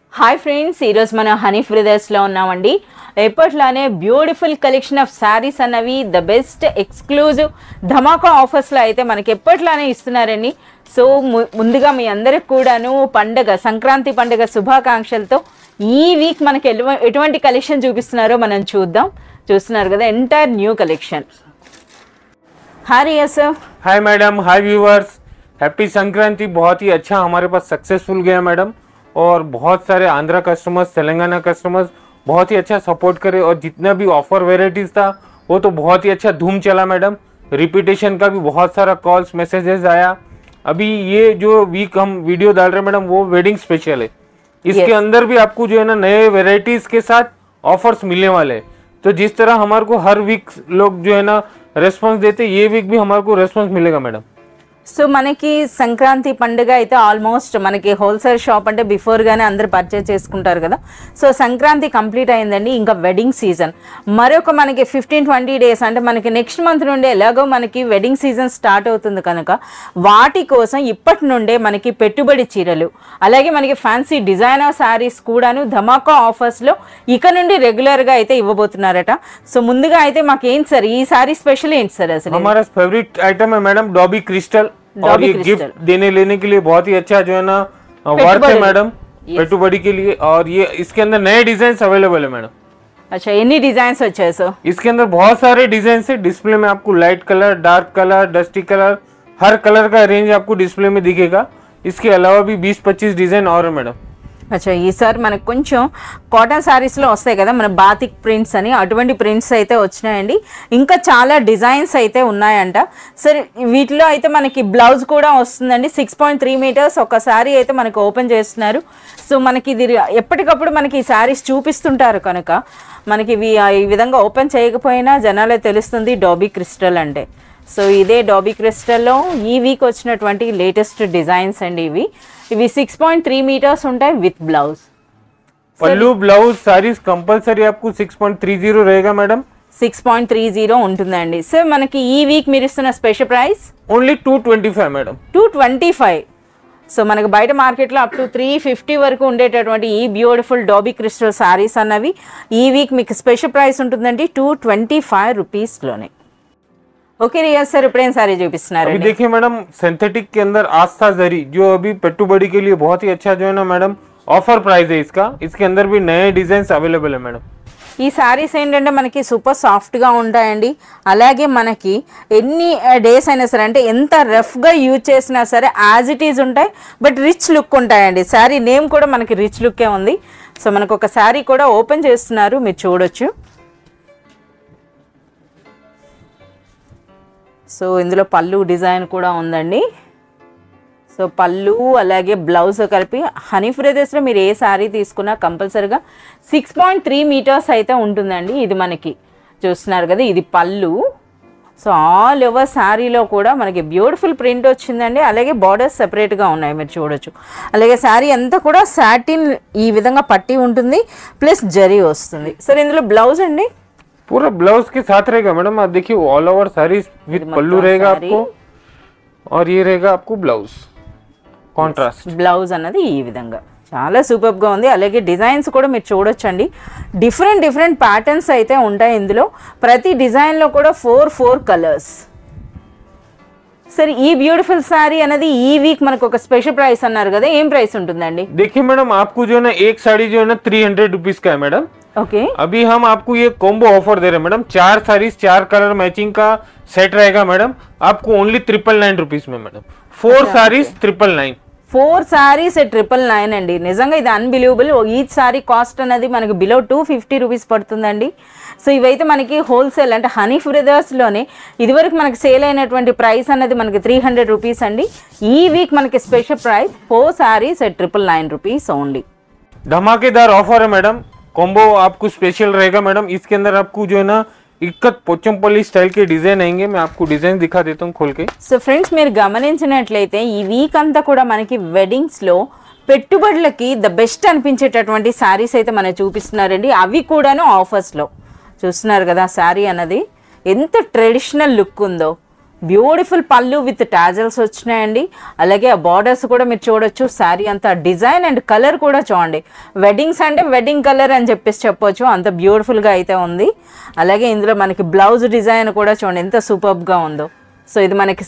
Hi friends, ఈరోజు మనం Honey బ్రదర్స్లో ఉన్నామండి. ఎప్పట్లానే బ్యూటిఫుల్ కలెక్షన్ ఆఫ్ శారీస్ అన్నవి ద బెస్ట్ ఎక్స్క్లూజివ్ ధమాకా ఆఫర్స్లో అయితే మనకి ఎప్పట్లానే ఇస్తున్నారండి. సో ముందుగా మీ అందరికి కూడాను పండగ సంక్రాంతి పండుగ శుభాకాంక్షలతో ఈ వీక్ మనకి ఎటువంటి కలెక్షన్ చూపిస్తున్నారో మనం చూద్దాం. చూస్తున్నారు కదా, entire new collection. Hi Riya sir. Hi madam, hi viewers, happy Sankranti. बहुत ही अच्छा हमारे पास सक्सेसफुल गया मैडम, और बहुत सारे आंध्रा कस्टमर्स, तेलंगाना कस्टमर्स बहुत ही अच्छा सपोर्ट करे, और जितना भी ऑफर वेराइटीज था वो तो बहुत ही अच्छा धूम चला मैडम. रिपीटेशन का भी बहुत सारा कॉल्स मैसेजेस आया. अभी ये जो वीक हम वीडियो डाल रहे हैं मैडम, वो वेडिंग स्पेशल है. इसके अंदर भी आपको जो है ना नए वेराइटीज के साथ ऑफर्स मिलने वाले हैं. तो जिस तरह हमारे को हर वीक लोग जो है ना రెస్పాన్స్ देते, ये वीक भी हमारे को रेस्पॉन्स मिलेगा मैडम. సో మనకి సంక్రాంతి పండుగ అయితే ఆల్మోస్ట్ మనకి హోల్సేల్ షాప్ అంటే బిఫోర్గానే అందరు పర్చేజ్ చేసుకుంటారు కదా. సో సంక్రాంతి కంప్లీట్ అయిందండి, ఇంకా వెడ్డింగ్ సీజన్ మరొక మనకి 15-20 డేస్ అంటే మనకి నెక్స్ట్ మంత్ నుండే ఎలాగో మనకి వెడ్డింగ్ సీజన్ స్టార్ట్ అవుతుంది కనుక వాటి కోసం ఇప్పటి నుండే మనకి పెట్టుబడి చీరలు అలాగే మనకి ఫ్యాన్సీ డిజైనర్ శారీస్ కూడాను ధమాకా ఆఫర్స్లో ఇక నుండి రెగ్యులర్గా అయితే ఇవ్వబోతున్నారట. సో ముందుగా అయితే మాకు ఏంటి సార్ ఈ సారీ స్పెషల్ ఏంటి సార్? అసలు हमारा फेवरेट आइटम है मैडम डॉबी क्रिस्टल, और ये गिफ्ट देने लेने के लिए बहुत ही अच्छा जो है ना वर्थ है मैडम, पेटुबड़ी के लिए. और ये इसके अंदर नए डिजाइन अवेलेबल है मैडम. अच्छा, ఎన్ని డిజైన్స్ వచ్చాయి సార్? इसके अंदर बहुत सारे डिजाइन है. डिस्प्ले में आपको light colour, dark colour, dusty colour, हर कलर का रेंज आपको डिस्प्ले में दिखेगा. इसके अलावा भी 20-25 डिजाइन और है मैडम. అచ్చా, ఈసారి మనకు కొంచెం కాటన్ శారీస్లో వస్తాయి కదా మన బాతిక్ ప్రింట్స్ అని, అటువంటి ప్రింట్స్ అయితే వచ్చినాయండి. ఇంకా చాలా డిజైన్స్ అయితే ఉన్నాయంట. సరే, వీటిలో అయితే మనకి బ్లౌజ్ కూడా వస్తుందండి. 6.3 మీటర్స్ ఒక శారీ అయితే మనకు ఓపెన్ చేస్తున్నారు. సో మనకి ఇది ఎప్పటికప్పుడు మనకి ఈ శారీస్ చూపిస్తుంటారు కనుక మనకి ఈ విధంగా ఓపెన్ చేయకపోయినా జనాలే తెలుస్తుంది డాబీ క్రిస్టల్ అంటే. సో ఇదే డాబీ క్రిస్టల్లో ఈ వీక్ వచ్చినటువంటి లేటెస్ట్ డిజైన్స్ అండి ఇవి. ఇవి 6.3 మీటర్స్ ఉంటాయి with blouse. Pallu blouse saris compulsory आपको 6.30 रहेगा मैडम. 6.30 ఉంటుందండి. సో మనకి ఈ వీక్ మీరు ఇస్తున్న special price only 225 madam. 225. So మనకు బయట మార్కెట్లో అప్ టు 350 వరకు ఉండేటటువంటి ఈ బ్యూటిఫుల్ డాబీ క్రిస్టల్ సారీస్ అన్నవి ఈ వీక్ మీకు స్పెషల్ ప్రైస్ ఉంటుందండి 225 రూపీస్లోనే. ओके रिया सर, इपड़ेन सारी చూపిస్తున్నారు. अभी देखिए मैडम, सिंथेटिक के अंदर आस्था जरी जो अभी पेटुबड़ी के लिए बहुत ही अच्छा जो है ना मैडम ऑफर प्राइस है इसका. इसके अंदर भी नए डिजाइन अवेलेबल है मैडम. ఈ శారీస్ ఏంటంటే మనకి సూపర్ సాఫ్ట్గా ఉంటాయండి. అలాగే మనకి ఎన్ని డేస్ అయినా సరే అంటే ఎంత రఫ్గా యూజ్ చేసినా సరే యాజ్ ఇట్ ఈజ్ ఉంటాయి, బట్ రిచ్ లుక్ ఉంటాయండి. శారీ నేమ్ కూడా మనకి రిచ్ లుక్కే ఉంది. సో మనకు ఒక శారీ కూడా ఓపెన్ చేస్తున్నారు, మీరు చూడొచ్చు. సో ఇందులో పళ్ళు డిజైన్ కూడా ఉందండి. సో పళ్ళు అలాగే బ్లౌజ్ కలిపి హనీ బ్రదర్స్లో మీరు ఏ శారీ తీసుకున్నా కంపల్సరీగా 6.3 మీటర్స్ అయితే ఉంటుందండి. ఇది మనకి చూస్తున్నారు కదా, ఇది పళ్ళు. సో ఆల్ ఓవర్ శారీలో కూడా మనకి బ్యూటిఫుల్ ప్రింట్ వచ్చిందండి. అలాగే బార్డర్స్ సెపరేట్గా ఉన్నాయి, మీరు చూడొచ్చు. అలాగే శారీ అంతా కూడా సాటిన్ ఈ విధంగా పట్టి ఉంటుంది, ప్లస్ జరీ వస్తుంది. సరే, ఇందులో బ్లౌజ్ అండి पूरा ब्लाउज के साथ रहेगा मैडम. आप देखिए all over sari with pallu रहेगा आपको, और ये रहेगा आपको ब्लाउज కాంట్రాస్ట్. బ్లౌజ్ అన్నది ఈ విధంగా చాలా సూపర్గా ఉంది. అలాగే డిజైన్స్ కూడా మీరు చూడొచ్చండి. డిఫరెంట్ ప్యాటర్న్స్ అయితే ఉంటాయి ఇందులో. ప్రతి డిజైన్లో కూడా 4 కలర్స్. సరే, ఈ బ్యూటిఫుల్ సారీ అనేది ఈ వీక్ మనకు ఒక స్పెషల్ ప్రైస్ అన్నారు కదా, ఏం ప్రైస్ ఉంటుందండి? देखिए मैडम, आपको जो है ना एक साड़ी जो है ना 300 रुपीज का है मैडम. ओके, अभी हम आपको ये कॉम्बो ऑफर दे रहे हैं मैडम. 4 साड़ीज 4 कलर मैचिंग का सेट रहेगा मैडम. आपको ओनली 999 रुपीज में मैडम. 4 साड़ीज 999. 4 సారీస్ 999 అండి. నిజంగా ఇది అన్బిలీవబుల్. ఈచ్ సారీ కాస్ట్ అనేది మనకి బిలో 250 రూపీస్ పడుతుందండి. సో ఇవైతే మనకి హోల్సేల్ అంటే హనీ బ్రదర్స్లోనే ఇదివరకు మనకి సేల్ అయినటువంటి ప్రైస్ అనేది మనకి 300 రూపీస్ అండి. ఈ వీక్ మనకి special price 4 saris 999 rupees only. धमाकेदार ऑफर है मैडम. कॉम्बो आपको स्पेशल रहेगा मैडम. इसके अंदर आपको जो है ना इक्कत पोचंपल्ली स्टाइल के डिजाइन आएंगे. मैं आपको डिजाइन दिखा देता हूँ खोल के. సో ఫ్రెండ్స్, మీరు గమనించినట్లయితే ఈ వీక్ అంతా కూడా మనకి వెడ్డింగ్స్లో పెట్టుబడులకి ద బెస్ట్ అనిపించేటటువంటి శారీస్ అయితే మనకు చూపిస్తున్నారండి. అవి కూడాను ఆఫర్స్లో చూస్తున్నారు కదా. శారీ అన్నది ఎంత ట్రెడిషనల్ లుక్ ఉందో. బ్యూటిఫుల్ పళ్ళు విత్ టాజల్స్ వచ్చినాయండి. అలాగే ఆ బార్డర్స్ కూడా మీరు చూడొచ్చు. శారీ అంతా డిజైన్ అండ్ కలర్ కూడా చూడండి, వెడ్డింగ్స్ అంటే వెడ్డింగ్ కలర్ అని చెప్పొచ్చు, అంత బ్యూటిఫుల్గా అయితే ఉంది. అలాగే ఇందులో మనకి బ్లౌజ్ డిజైన్ కూడా చూడండి ఎంత సూపర్గా ఉందో. సో ఇది మనకి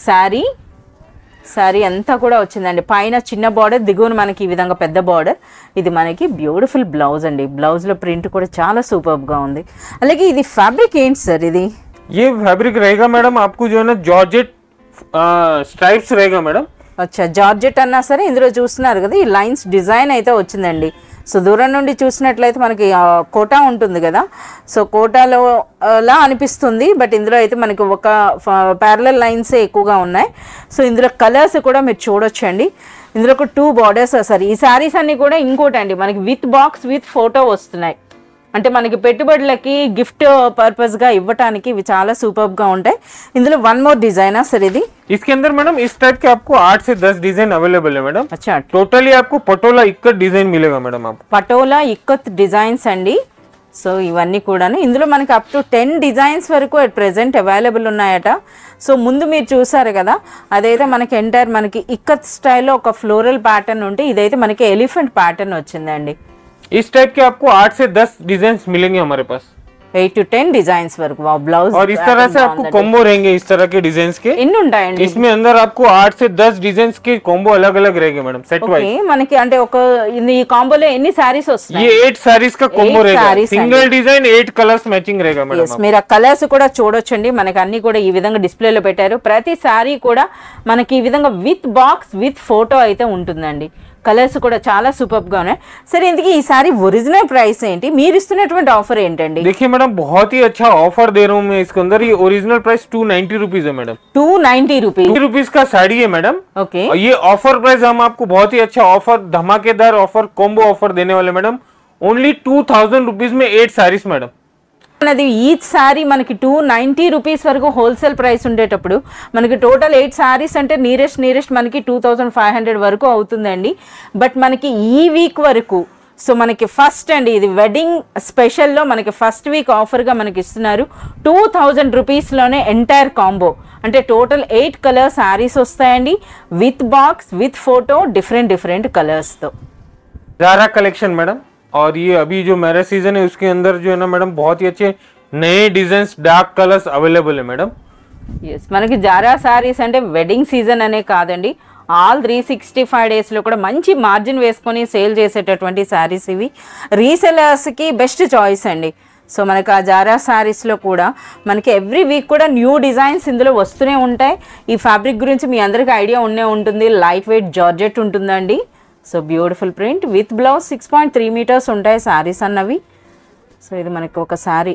శారీ అంతా కూడా వచ్చిందండి. పైన చిన్న బార్డర్, దిగువన మనకి ఈ విధంగా పెద్ద బార్డర్. ఇది మనకి బ్యూటిఫుల్ బ్లౌజ్ అండి. బ్లౌజ్లో ప్రింట్ కూడా చాలా సూపర్గా ఉంది. అలాగే ఇది ఫ్యాబ్రిక్ ఏంటి సార్? ఇది ये फैब्रिक रहेगा मैडम आपको जो है ना जॉर्जेट स्ट्राइप्स रहेगा मैडम. అచ్చా, జార్జెట్ అన్నా సరే ఇందులో చూస్తున్నారు కదా ఈ లైన్స్ డిజైన్ అయితే వచ్చిందండి. సో దూరం నుండి చూసినట్లయితే మనకి కోటా ఉంటుంది కదా, సో కోటాలో లా అనిపిస్తుంది. బట్ ఇందులో అయితే మనకి ఒక ప్యారలల్ లైన్సే ఎక్కువగా ఉన్నాయి. సో ఇందులో కలర్స్ కూడా మీరు చూడొచ్చండి. ఇందులో ఒక 2 బార్డర్స్. సారీ, ఈ శారీస్ అన్నీ కూడా ఇంకోటండి మనకి విత్ బాక్స్ విత్ ఫోటో వస్తున్నాయి. అంటే మనకి పెట్టుబడులకి గిఫ్ట్ పర్పస్గా ఇవ్వటానికి ఇవి చాలా సూపర్గా ఉంటాయి. ఇందులో 1 మోర్ డిజైన్ सर ఇది. इसके अंदर मैडम इस टाइप के आपको 8 से 10 डिजाइन अवेलेबल है मैडम. अच्छा, टोटली आपको पटोला इक्कत डिजाइन मिलेगा मैडम. आपको పటోలా ఇక్కత్ డిజైన్స్ అండి. సో ఇవన్నీ కూడాను ఇందులో మనకి అప్ టు 10 డిజైన్స్ వరకు అట్ ప్రెసెంట్ అవైలబుల్ ఉన్నాయట. సో ముందు మీరు చూసారు కదా, అదైతే మనకి ఎంటైర్ మనకి ఇక్కత్ స్టైల్లో ఒక ఫ్లోరల్ ప్యాటర్న్ ఉంటే ఇదైతే మనకి ఎలిఫెంట్ ప్యాటర్న్ వచ్చిందండి. इस टाइप के आपको 8 से 10 डिजाइन मिलेंगे हमारे पास. 8 to 10 डिजाइन्स वर्क ब्लाउज. और इस तरह से आपको कॉम्बो रहेंगे इस तरह के डिजाइन के. ఎన్ని ఉంటాయండి इसमें अंदर आपको 8 से 10 डिजाइन के कॉम्बो अलग अलग रहेंगे मैडम सेट वाइज. ఓకే, మనకి అంటే ఒక ఈ కాంబోలో ఎన్ని సారీస్ వస్తాయి? ये 8 साड़ीज का कॉम्बो 8 रहेगा. sarees single design 8 colours matching रहेगा मैडम. Yes, మీరు ఆ కలర్స్ కూడా చూడొచ్చండి. మనకి అన్ని కూడా ఈ విధంగా డిస్ప్లేలో పెట్టారు. ప్రతి సారీ కూడా మనకి ఈ విధంగా విత్ బాక్స్ విత్ ఫోటో అయితే ఉంటుందండి. కలర్స్ కూడా చాలా సూపర్ గా ఉన్నాయి. సరే, ఇందుకు ఈ సారీ ఒరిజినల్ ప్రైస్ ఏంటి? మీరు ఇస్తున్నటువంటి ఆఫర్ ఏంటండి? देखिए मैडम बहुत ही अच्छा ऑफर दे रहा हूँ मैं इसके अंदर. ये ओरिजिनल प्राइस 290 रुपीज है मैडम. 290 रुपीज. 2 रुपीज का साड़ी है मैडम. ओके, और ये ऑफर प्राइस हम आपको बहुत ही अच्छा ऑफर, धमाकेदार ऑफर, कॉम्बो ऑफर देने वाले मैडम. ओनली 2000 रुपीज में 8 साड़ीज मैडम. అది ఈచ్ సారీ మనకి 290 రూపీస్ వరకు హోల్సేల్ ప్రైస్ ఉండేటప్పుడు మనకి టోటల్ 8 సారీస్ అంటే నీరెస్ట్ మనకి 2500 వరకు అవుతుందండి. బట్ మనకి ఈ వీక్ వరకు సో మనకి ఫస్ట్ అండి ఇది వెడ్డింగ్ స్పెషల్లో మనకి ఫస్ట్ వీక్ ఆఫర్గా మనకి ఇస్తున్నారు. 2000 రూపీస్లోనే ఎంటైర్ కాంబో అంటే టోటల్ 8 కలర్ సారీస్ వస్తాయండి with box with photo different కలర్స్తో. Zara collection madam. और ये अभी जो मैरिज सीजन है उसके अंदर जो है ना मैडम बहुत ही अच्छे नए डिजाइन डार्क कलर्स अवेलेबल है मैडम. ఎస్, మనకి జారా సారీస్ అంటే వెడ్డింగ్ సీజన్ అనే కాదండి, ఆల్ 365 డేస్లో కూడా మంచి మార్జిన్ వేసుకొని సేల్ చేసేటటువంటి శారీస్ ఇవి. రీసెలర్స్కి బెస్ట్ చాయిస్ అండి. సో మనకి ఆ జారా శారీస్లో కూడా మనకి ఎవ్రీ వీక్ కూడా న్యూ డిజైన్స్ ఇందులో వస్తూనే ఉంటాయి. ఈ ఫ్యాబ్రిక్ గురించి మీ అందరికీ ఐడియా ఉంటుంది. లైట్ వెయిట్ జార్జెట్ ఉంటుందండి. So beautiful print with blouse 6.3 metres ఉంటాయి శారీస్ అన్నవి. సో ఇది మనకి ఒక శారీ.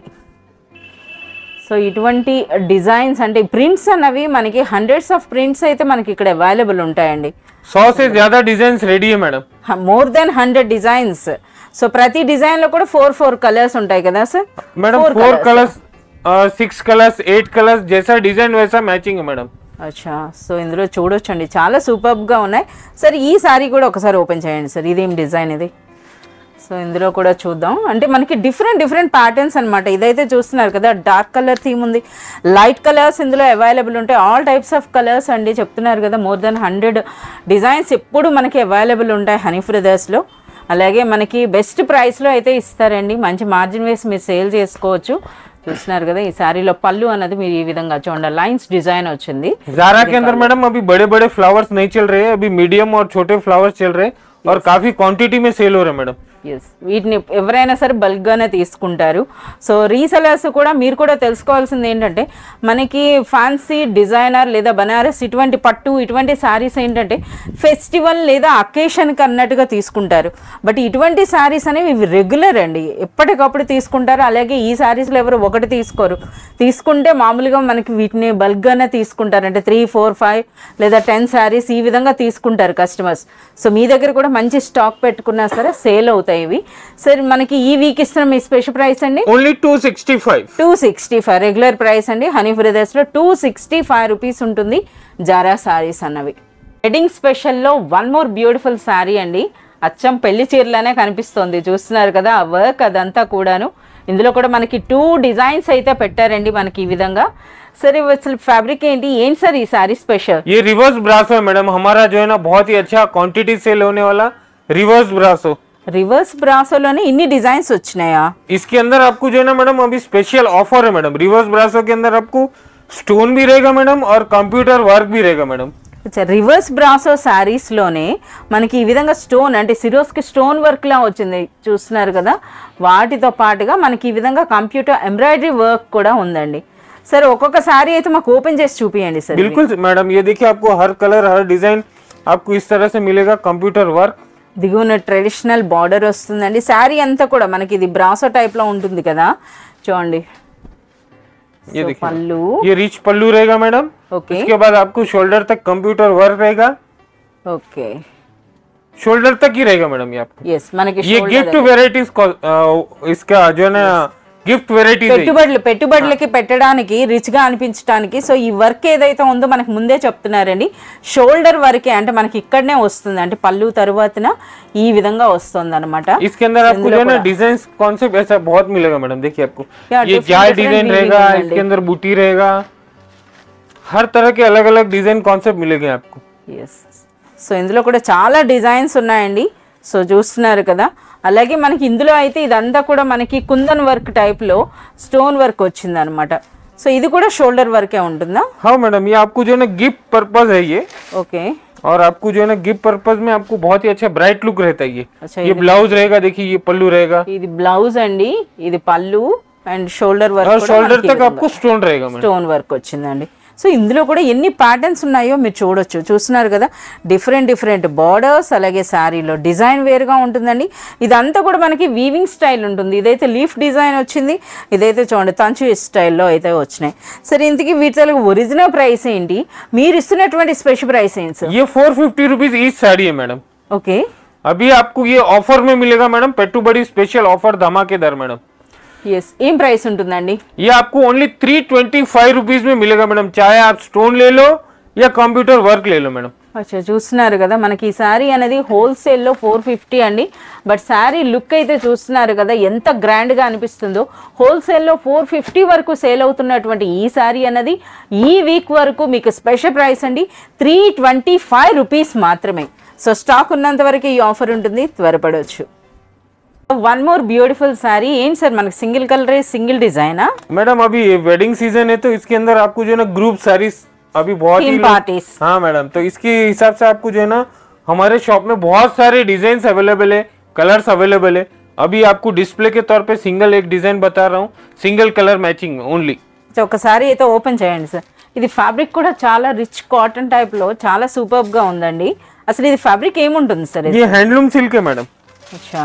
సో ఇటువంటి డిజైన్స్ అంటే ప్రింట్స్ అన్నవి మనకి హండ్రెడ్స్ ఆఫ్ ప్రింట్స్ అయితే మనకి ఇక్కడ అవైలబుల్ ఉంటాయండి. 100 से ज्यादा डिजाइन रेडी है madam. More than 100 designs. So ప్రతి డిజైన్ లో కూడా 4 కలర్స్ ఉంటాయి కదా sir? Madam 4 colours, 6 colours, 8 colours, जैसा डिजाइन वैसा मैचिंग है मैडम. అచ్చా, సో ఇందులో చూడొచ్చండి చాలా సూపర్గా ఉన్నాయి. సార్ ఈ సారీ కూడా ఒకసారి ఓపెన్ చేయండి సార్. ఇదేం డిజైన్ ఇది? సో ఇందులో కూడా చూద్దాం. అంటే మనకి డిఫరెంట్ ప్యాటర్న్స్ అనమాట. ఇదైతే చూస్తున్నారు కదా, డార్క్ కలర్ థీమ్ ఉంది, లైట్ కలర్స్ ఇందులో అవైలబుల్ ఉంటాయి. ఆల్ టైప్స్ ఆఫ్ కలర్స్ అండి. చెప్తున్నారు కదా మోర్ దెన్ 100 డిజైన్స్ ఎప్పుడు మనకి అవైలబుల్ ఉంటాయి హనీ బ్రదర్స్లో. అలాగే మనకి బెస్ట్ ప్రైస్లో అయితే ఇస్తారండి. మంచి మార్జిన్ వేసి మీరు సేల్ చేసుకోవచ్చు. చూస్తున్నారు కదా, ఈ శారీలో పళ్ళు అన్నది మీరు ఈ విధంగా చూడండి లైన్స్ డిజైన్ వచ్చింది. ज़ारा के अंदर मैडम अभी बड़े बड़े फ्लावर्स नहीं चल रहे हैं, अभी मीडियम और छोटे फ्लावर्स चल रहे हैं और काफी क्वांटिटी में सेल हो रहे हैं मैडम. ఎస్, వీటిని ఎవరైనా సరే బల్క్గానే తీసుకుంటారు. సో రీసెలర్స్ కూడా మీరు కూడా తెలుసుకోవాల్సింది ఏంటంటే మనకి ఫ్యాన్సీ డిజైనర్ లేదా బనారస్ ఇటువంటి పట్టు ఇటువంటి శారీస్ ఏంటంటే ఫెస్టివల్ లేదా అకేషన్కి అన్నట్టుగా తీసుకుంటారు. బట్ ఇటువంటి శారీస్ అనేవి ఇవి రెగ్యులర్ అండి, ఎప్పటికప్పుడు తీసుకుంటారు. అలాగే ఈ శారీస్లో ఎవరు ఒకటి తీసుకోరు. తీసుకుంటే మామూలుగా మనకి వీటిని బల్క్గానే తీసుకుంటారు. అంటే 3, 4, 5 లేదా 10 శారీస్ ఈ విధంగా తీసుకుంటారు కస్టమర్స్. సో మీ దగ్గర కూడా మంచి స్టాక్ పెట్టుకున్నా సరే సేల్ అవుతాయి ఇవి. సరే, మనకి ఈ వీక్ ఇస్తున్న మీ స్పెషల్ ప్రైస్ అండి ఓన్లీ 265 రెగ్యులర్ ప్రైస్ అండి. హనీ బ్రదర్స్లో 265 రూపీస్ ఉంటుంది జారా సారీస్ అన్నవి. వెడ్డింగ్ స్పెషల్లో 1 మోర్ బ్యూటిఫుల్ శారీ అండి. అచ్చం పెళ్లి చీరలానే కనిపిస్తుంది. చూస్తున్నారు కదా ఆ వర్క్ అదంతా కూడాను ఇందులో కూడా మనకి 2 డిజైన్స్ అయితే పెట్టారండి మనకి ఈ విధంగా. सर असल फैब्रिक ఏంటి సార్ ఈ సారీ స్పెషల్? ये रिवर्स ब्रासो है मैडम, हमारा जो है ना बहुत ही अच्छा क्वांटिटी सेल होने वाला रिवर्स ब्रासो. रिवर्स ब्रासोलोने इन्नी डिजाइन्स వచ్చినాయా? इसके अंदर आपको जो है ना मैडम अभी स्पेशल ऑफर है मैडम. रिवर्स ब्रासो के अंदर आपको स्टोन भी रहेगा मैडम और कंप्यूटर वर्क भी रहेगा मैडम. अच्छा रिवर्स ब्रासो సారీస్ లోనే మనకి ఈ విధంగా స్టోన్ అంటే సిరోస్ కి స్టోన్ వర్క్ లా వచ్చింది చూస్తున్నారు కదా. వాటితో పాటుగా మనకి ఈ విధంగా కంప్యూటర్ ఎంబ్రాయిడరీ వర్క్ కూడా ఉందండి. सर ఒక్కొక్క సారీ అయితే మాకు ఓపెన్ చేసి చూపియండి సార్. बिल्कुल मैडम, ये देखिए आपको हर कलर हर डिजाइन आपको इस तरह से मिलेगा. कंप्यूटर वर्क దిగువన ట్రెడిషనల్ బార్డర్ వస్తుందండి. సారీ అంతా కూడా మనకి ఇది బ్రాసో టైప్ లో ఉంటుంది కదా చూడండి. ये देखिए पल्लू, ये रिच पल्लू रहेगा मैडम. ओके. इसके बाद आपको शोल्डर तक कंप्यूटर वर्क रहेगा. ओके शोल्डर तक ही रहेगा मैडम ये आपको. यस మనకి ये गिफ्ट वेराइटीज इसका जो है ना గిఫ్ట్ వెరైటీస్ పెట్టుబడులకి పెట్టడానికి రిచ్ గా అనిపించడానికి. సో ఈ వర్క్ ఏదైతే ఉందో మనకు ముందే చెప్తున్నారండి షోల్డర్ వర్కే అంటే మనకి ఇక్కడనే వస్తుంది అంటే పళ్ళు తరువాతన ఈ విధంగా వస్తుంది అన్నమాట. इसके अंदर आपको जो है ना डिजाइन कॉन्सेप्ट ऐसा बहुत मिलेगा मैडम. देखिए आपको ये जाल डिजाइन रहेगा, इसके अंदर बूटी रहेगा, हर तरह के अलग अलग डिजाइन कॉन्सेप्ट मिलेंगे आपको. ఎస్ సో ఇందులో కూడా చాలా డిజైన్స్ ఉన్నాయండి. సో చూస్తున్నారు కదా. అలాగే మనకి ఇందులో అయితే ఇదంతా కూడా మనకి కుందన్ వర్క్ టైప్ లో స్టోన్ వర్క్ వచ్చింది అనమాట. సో ఇది కూడా షోల్డర్ వర్కే ఉంటుందా? हाँ मैडम, ये आपको जो है ना गिफ्ट पर्पज है ये. ओके. और आपको जो है ना गिफ्ट पर्पज में आपको बहुत ही अच्छा ब्राइट लुक रहता है ये. अच्छा, ये ब्लाउज रहेगा, देखिए ये पल्लू रहेगा ఇది బ్లౌజ్ అండి, ఇది పళ్ళు అండ్ షోల్డర్ వర్క్ और शोल्डर तक आपको स्टोन रहेगा मैडम. స్టోన్ వర్క్ వచ్చిందండి. సో ఇందులో కూడా ఎన్ని ప్యాటర్న్స్ ఉన్నాయో మీరు చూడొచ్చు. చూస్తున్నారు కదా డిఫరెంట్ బార్డర్స్ అలాగే శారీలో డిజైన్ వేరుగా ఉంటుందండి. ఇదంతా కూడా మనకి వీవింగ్ స్టైల్ ఉంటుంది. ఇదైతే లీఫ్ డిజైన్ వచ్చింది, ఇదైతే చూడండి తంచు స్టైల్లో అయితే వచ్చినాయి. సరే ఇంతకీ వీటి ఒరిజినల్ ప్రైస్ ఏంటి, మీరు ఇస్తున్నటువంటి స్పెషల్ ప్రైస్ ఏంటి సార్? ये 450 रुपीज ईच साड़ी है मैडम. ఓకే. अभी आपको ये ऑफर में मिलेगा मैडम, पेट्टू स्पेशल ऑफर धमाकेदार मैडम. ఎస్ ఏం ప్రైస్ ఉంటుందండి? ये आपको ओनली 325 रुपीज में मिलेगा मैडम, चाहे आप स्टोन ले लो या कंप्यूटर वर्क ले लो मैडम. అచ్చా చూస్తున్నారు కదా మనకి ఈ శారీ అనేది హోల్సేల్లో 450 అండి. బట్ శారీ లుక్ అయితే చూస్తున్నారు కదా ఎంత గ్రాండ్గా అనిపిస్తుందో. హోల్సేల్లో 450 వరకు సేల్ అవుతున్నటువంటి ఈ శారీ అనేది ఈ వీక్ వరకు మీకు స్పెషల్ ప్రైస్ అండి 325 రూపీస్ మాత్రమే. సో స్టాక్ ఉన్నంత వరకు ఈ ఆఫర్ ఉంటుంది, త్వరపడవచ్చు. वन मोर ब्यूटीफुल साड़ी एम सर मन सिंगल कलर है सिंगल डिजाइन है मैडम. अभी वेडिंग सीजन है तो इसके अंदर आपको जो है ना ग्रुप साड़ीज अभी बहुत ही पार्टीज. हाँ मैडम, तो इसके हिसाब से आपको जो है ना हमारे शॉप में बहुत सारे डिजाइन अवेलेबल है, कलर्स अवेलेबल है. अभी आपको डिस्प्ले के तौर पे सिंगल एक डिजाइन बता रहा हूँ, सिंगल कलर मैचिंग में ओनली. ఒకసారి అయితే ఓపెన్ చేయండి సార్. ఇది ఫ్యాబ్రిక్ కూడా చాలా రిచ్ కాటన్ టైప్ లో చాలా సూపర్బ్ గా ఉందండి. అసలు ఇది ఫ్యాబ్రిక్ ఏముంటుంది సార్? ये हैंडलूम सिल्क है मैडम. अच्छा,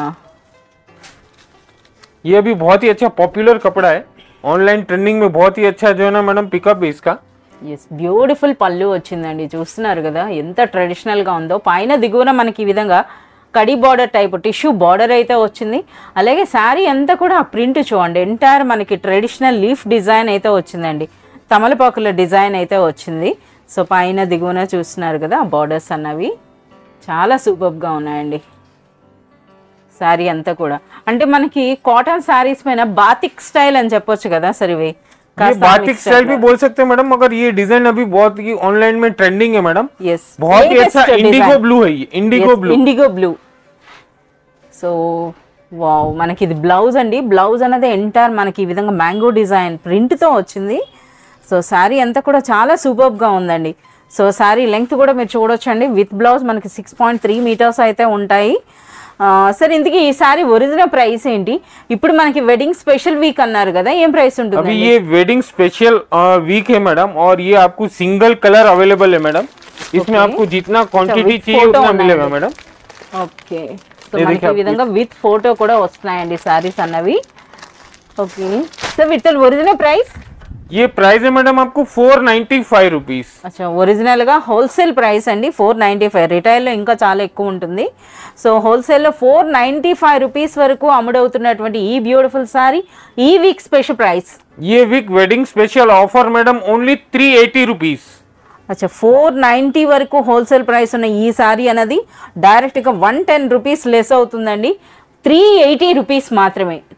ये अभी बहुत ही अच्छा पॉपुलर कपड़ा है, ऑनलाइन ट्रेंडिंग में बहुत ही अच्छा जो है ना मैडम पिकअप है इसका. ఎస్ బ్యూటిఫుల్ పళ్ళు వచ్చిందండి. చూస్తున్నారు కదా ఎంత ట్రెడిషనల్ గా ఉందో. పైన దిగువన మనకి ఈ విధంగా కడి బార్డర్ టైప్ టిష్యూ బార్డర్ అయితే వచ్చింది. అలాగే శారీ అంతా కూడా ఆ ప్రింట్ చూడండి ఎంటైర్ మనకి ట్రెడిషనల్ లీఫ్ డిజైన్ అయితే వచ్చిందండి, తమలపాకుల డిజైన్ అయితే వచ్చింది. సో పైన దిగువన చూస్తున్నారు కదా బార్డర్స్ అన్నవి చాలా సూపర్గా ఉన్నాయండి. శారీ అంతా కూడా అంటే మనకి కాటన్ శారీస్ పైన బాతిక్ స్టైల్ అని చెప్పొచ్చు కదా సార్. ఇవి ये बाटिक स्टाइल भी बोल सकते हैं मैडम, मगर ये डिजाइन अभी बहुत ही ऑनलाइन में ट्रेंडिंग है मैडम. यस बहुत ही अच्छा इंडिगो ब्लू है ये, इंडिगो ब्लू. సో వావ్ మనకి ఇది బ్లౌజ్ అండి. బ్లౌజ్ అనేది ఎంటైర్ మనకి ఈ విధంగా మ్యాంగో డిజైన్ ప్రింట్తో వచ్చింది. సో శారీ అంతా కూడా చాలా సూపర్గా ఉందండి. సో శారీ లెంగ్త్ కూడా మీరు చూడొచ్చండి. విత్ బ్లౌజ్ మనకి 6.3 మీటర్స్ అయితే ఉంటాయి. సరే ఇంతకీ ఈ సారీ ఒరిజినల్ ప్రైస్ ఏంటి? ఇప్పుడు మనకి వెడ్డింగ్ స్పెషల్ వీక్ అన్నారు కదా, ఏం ప్రైస్ ఉంటుంది? अभी ये वेडिंग स्पेशल वीक है मैडम और ये आपको सिंगल कलर अवेलेबल है मैडम. इसमें आपको जितना क्वांटिटी चाहिए उतना मिलेगा मैडम. ఓకే. సో మనకి ఈ విధంగా విత్ ఫోటో కూడా వస్తున్నాయండి సారీస్ అన్నవి. ఓకే సో వీటి ఒరిజినల్ ప్రైస్? ये प्राइस है मैडम आपको 495 रुपीज. అచ్చా ఒరిజినల్ గా హోల్సేల్ ప్రైస్ అండి 495. రిటైల్ లో ఇంకా చాలా ఎక్కువ ఉంటుంది. సో హోల్సేల్ లో 495 రూపీస్ వరకు అమ్ముడవుతున్నటువంటి ఈ బ్యూటిఫుల్ సారీ ఈ వీక్ స్పెషల్ ప్రైస్. ये week wedding special offer madam only 380 rupees. అచ్చా 490 వరకు హోల్సేల్ ప్రైస్ ఉన్న ఈ సారీ అనేది డైరెక్ట్ గా 110 రూపీస్ లెస్ అవుతుందండి. 380 రూపీస్ మాత్రమే.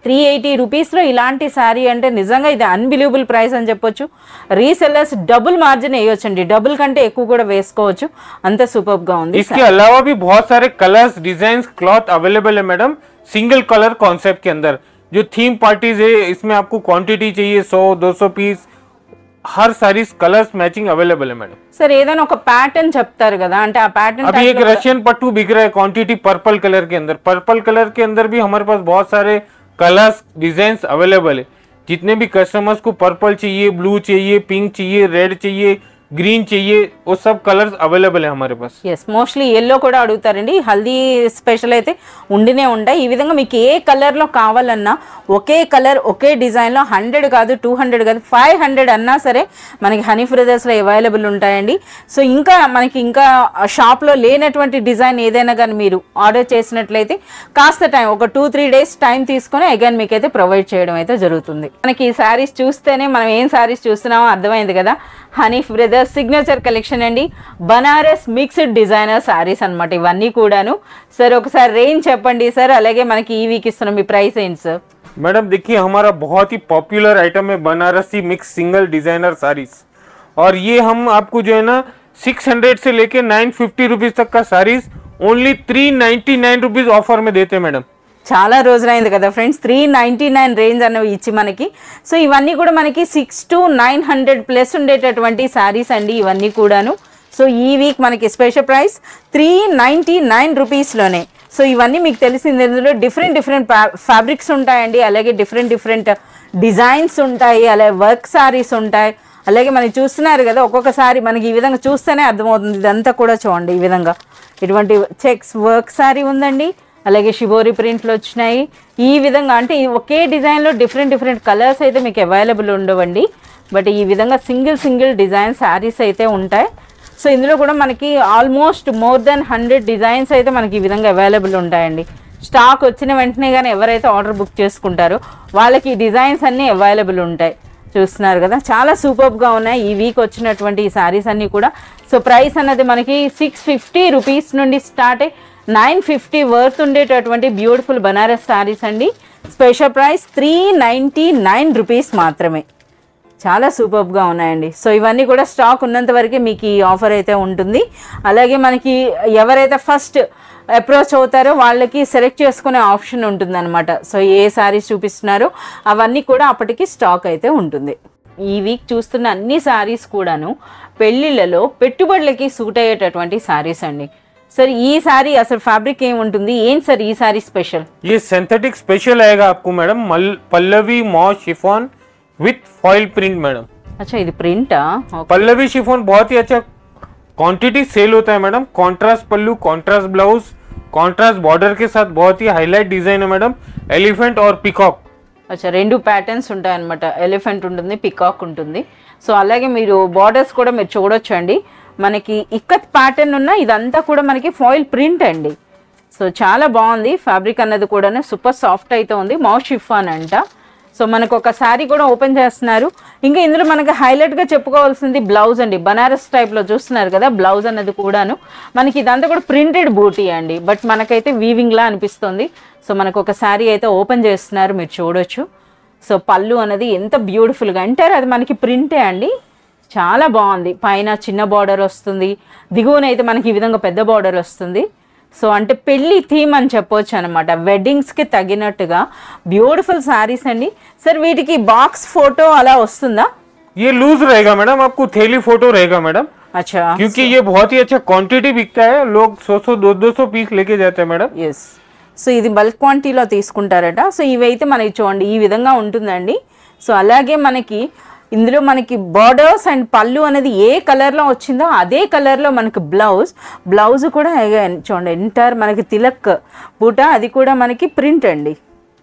380 రూపీస్లో ఇలాంటి శారీ అంటే నిజంగా ఇది అన్బిలీవబుల్ ప్రైస్ అని చెప్పొచ్చు. రీసెల్లర్స్ డబుల్ మార్జిన్ వేయొచ్చండి, డబుల్ కంటే ఎక్కువ కూడా వేసుకోవచ్చు, అంత సూపర్గా ఉంది. इसके अलावा भी बहुत सारे कलर्स डिजाइन क्लॉथ अवेलेबल है मैडम, सिंगल कलर कॉन्सेप्ट के अंदर. जो थीम पार्टीज है इसमें आपको क्वांटिटी चाहिए 100-200 पीस, हर सारी कलर्स मैचिंग अवेलेबल है मैडम. సార్ ఏదైనా ఒక ప్యాటర్న్ చెప్తారు కదా, అంటే ఆ ప్యాటర్న్ अभी एक रशियन पट्टू बिक रहा है क्वांटिटी पर्पल कलर के अंदर. पर्पल कलर के अंदर भी हमारे पास बहुत सारे कलर्स डिजाइन अवेलेबल है. जितने भी कस्टमर्स को पर्पल चाहिए, ब्लू चाहिए, पिंक चाहिए, रेड चाहिए, ग्रीन चाहिए, वो सब कलर्स अवेलेबल है हमारे पास. ఎస్ మోస్ట్లీ ఎల్లో కూడా అడుగుతారండి, హల్దీ స్పెషల్ అయితే ఉండినే ఉంటాయి. ఈ విధంగా మీకు ఏ కలర్లో కావాలన్నా ఒకే కలర్ ఒకే డిజైన్లో 100 కాదు 200 కాదు 500 అన్నా సరే మనకి హనీ బ్రదర్స్లో అవైలబుల్ ఉంటాయండి. సో మనకి ఇంకా షాప్లో లేనటువంటి డిజైన్ ఏదైనా కానీ మీరు ఆర్డర్ చేసినట్లయితే కాస్త టైం, ఒక 2-3 డేస్ టైం తీసుకొని అగైన్ మీకైతే ప్రొవైడ్ చేయడం అయితే జరుగుతుంది. మనకి ఈ శారీస్ చూస్తేనే మనం ఏం శారీస్ చూస్తున్నామో అర్థమైంది కదా. హనీ బ్రదర్స్ సిగ్నేచర్ కలెక్షన్ అండి, బనారస్ మిక్స్డ్ డిజైనర్ శారీస్ అనమాట ఇవన్నీ కూడాను. సార్ ఒకసారి రేంజ్ చెప్పండి సార్, అలాగే మనకి ఈ వీక్ ఇస్తున్న మీ ప్రైస్ ఏంటి సార్? मैडम देखिए हमारा बहुत ही पॉपुलर आइटम है Banarasi mix single designer saris, और ये हम आपको जो है ना 600 से लेके 950 रुपीज तक का साड़ीज ओनली 399 रुपीज ऑफर में देते हैं मैडम. చాలా రోజులైంది కదా ఫ్రెండ్స్ 399 రేంజ్ అనేవి ఇచ్చి మనకి. సో ఇవన్నీ కూడా మనకి 600 to 900 ప్లస్ ఉండేటటువంటి శారీస్ అండి ఇవన్నీ కూడాను. సో ఈ వీక్ మనకి స్పెషల్ ప్రైస్ 399 రూపీస్లోనే. సో ఇవన్నీ మీకు తెలిసింది, ఇందులో డిఫరెంట్ ఫ్యాబ్రిక్స్ ఉంటాయండి, అలాగే డిఫరెంట్ డిజైన్స్ ఉంటాయి, అలాగే వర్క్ శారీస్ ఉంటాయి. అలాగే మనకి చూస్తున్నారు కదా ఒక్కొక్కసారి మనకి ఈ విధంగా చూస్తేనే అర్థమవుతుంది. ఇదంతా కూడా చూడండి, ఈ విధంగా ఇటువంటి చెక్స్ వర్క్ శారీ ఉందండి, అలాగే షిబోరి ప్రింట్లు వచ్చినాయి. ఈ విధంగా అంటే ఒకే డిజైన్లో డిఫరెంట్ కలర్స్ అయితే మీకు అవైలబుల్ ఉండవండి, బట్ ఈ విధంగా సింగిల్ డిజైన్ శారీస్ అయితే ఉంటాయి. సో ఇందులో కూడా మనకి ఆల్మోస్ట్ మోర్ దెన్ 100 డిజైన్స్ అయితే మనకి ఈ విధంగా అవైలబుల్ ఉంటాయండి. స్టాక్ వచ్చిన వెంటనే కానీ ఎవరైతే ఆర్డర్ బుక్ చేసుకుంటారో వాళ్ళకి ఈ డిజైన్స్ అన్నీ అవైలబుల్ ఉంటాయి. చూస్తున్నారు కదా చాలా సూపర్గా ఉన్నాయి ఈ వీక్ వచ్చినటువంటి ఈ శారీస్ అన్నీ కూడా. సో ప్రైస్ అన్నది మనకి 650 రూపీస్ నుండి స్టార్ట్ అయ్యి 950 వర్త్ ఉండేటటువంటి బ్యూటిఫుల్ బనారస్ శారీస్ అండి. స్పెషల్ ప్రైస్ 399 రూపీస్ మాత్రమే. చాలా సూపర్గా ఉన్నాయండి. సో ఇవన్నీ కూడా స్టాక్ ఉన్నంత వరకే మీకు ఈ ఆఫర్ అయితే ఉంటుంది. అలాగే మనకి ఎవరైతే ఫస్ట్ అప్రోచ్ అవుతారో వాళ్ళకి సెలెక్ట్ చేసుకునే ఆప్షన్ ఉంటుందన్నమాట. సో ఏ శారీస్ చూపిస్తున్నారో అవన్నీ కూడా అప్పటికి స్టాక్ అయితే ఉంటుంది. ఈ వీక్ చూస్తున్న అన్ని శారీస్ కూడాను పెళ్ళిళ్ళలో పెట్టుబడులకి సూట్ అయ్యేటటువంటి శారీస్ అండి. सर ये सारी असल फैब्रिक सर ये सारी स्पेशल ये सिंथेटिक स्पेशल आएगा आपको madam, Pallavi moss chiffon with foil print madam. अच्छा ये प्रिंट पल्लवी शिफॉन बहुत ही अच्छा क्वांटिटी सेल होता है madam. Contrast pallu, contrast blouse, contrast border के साथ बहुत ही हाईलाइट डिजाइन है मैडम. एलिफेंट और पिकॉक. अच्छा రెండు ప్యాటర్న్స్ ఉంటాయి అన్నమాట. ఎలిఫెంట్ ఉంటుంది, పికాక్ ఉంటుంది. సో అలాగే మీరు బార్డర్స్ కూడా మీరు చూడొచ్చండి. మనకి ఇక్కత్ ప్యాటర్న్ ఉన్న ఇదంతా కూడా మనకి ఫాయిల్ ప్రింట్ అండి. సో చాలా బాగుంది ఫ్యాబ్రిక్ అన్నది కూడా సూపర్ సాఫ్ట్ అయితే ఉంది. మౌస్ షిఫాన్ అంట. సో మనకు ఒక శారీ కూడా ఓపెన్ చేస్తున్నారు. ఇంకా ఇందులో మనకి హైలైట్గా చెప్పుకోవాల్సింది బ్లౌజ్ అండి. బనారస్ టైప్లో చూస్తున్నారు కదా బ్లౌజ్ అన్నది కూడాను మనకి ఇదంతా కూడా ప్రింటెడ్ బూటీ అండి, బట్ మనకైతే వీవింగ్లా అనిపిస్తుంది. సో మనకు ఒక శారీ అయితే ఓపెన్ చేస్తున్నారు, మీరు చూడొచ్చు. సో పళ్ళు అనేది ఎంత బ్యూటిఫుల్గా అంటారు, అది మనకి ప్రింటే అండి. చాలా బాగుంది. పైన చిన్న బార్డర్ వస్తుంది, దిగువనైతే మనకి ఈ విధంగా పెద్ద బార్డర్ వస్తుంది. సో అంటే పెళ్లి థీమ్ అని చెప్పొచ్చు అనమాట. వెడ్డింగ్స్కి తగినట్టుగా బ్యూటిఫుల్ శారీస్ అండి. సార్ వీటికి బాక్స్ ఫోటో అలా వస్తుందా? ये लूज रहेगा मैडम, आपको थैली फोटो रहेगा मैडम. अच्छा, क्योंकि ये बहुत ही अच्छा क्वांटिटी बिकता है, लोग 100-200 पीस लेके जाते हैं मैडम. ఎస్. సో ఇది బల్క్ క్వాంటిటీలో తీసుకుంటారట. సో ఇవైతే మనకి చూడండి ఈ విధంగా ఉంటుందండి. సో అలాగే మనకి ఇందులో మనకి బార్డర్స్ అండ్ పళ్ళు అనేది ఏ కలర్లో వచ్చిందో అదే కలర్లో మనకి బ్లౌజ్ కూడా చూడండి ఎంటైర్ మనకి తిలక్ బూట అది కూడా మనకి ప్రింట్ అండి.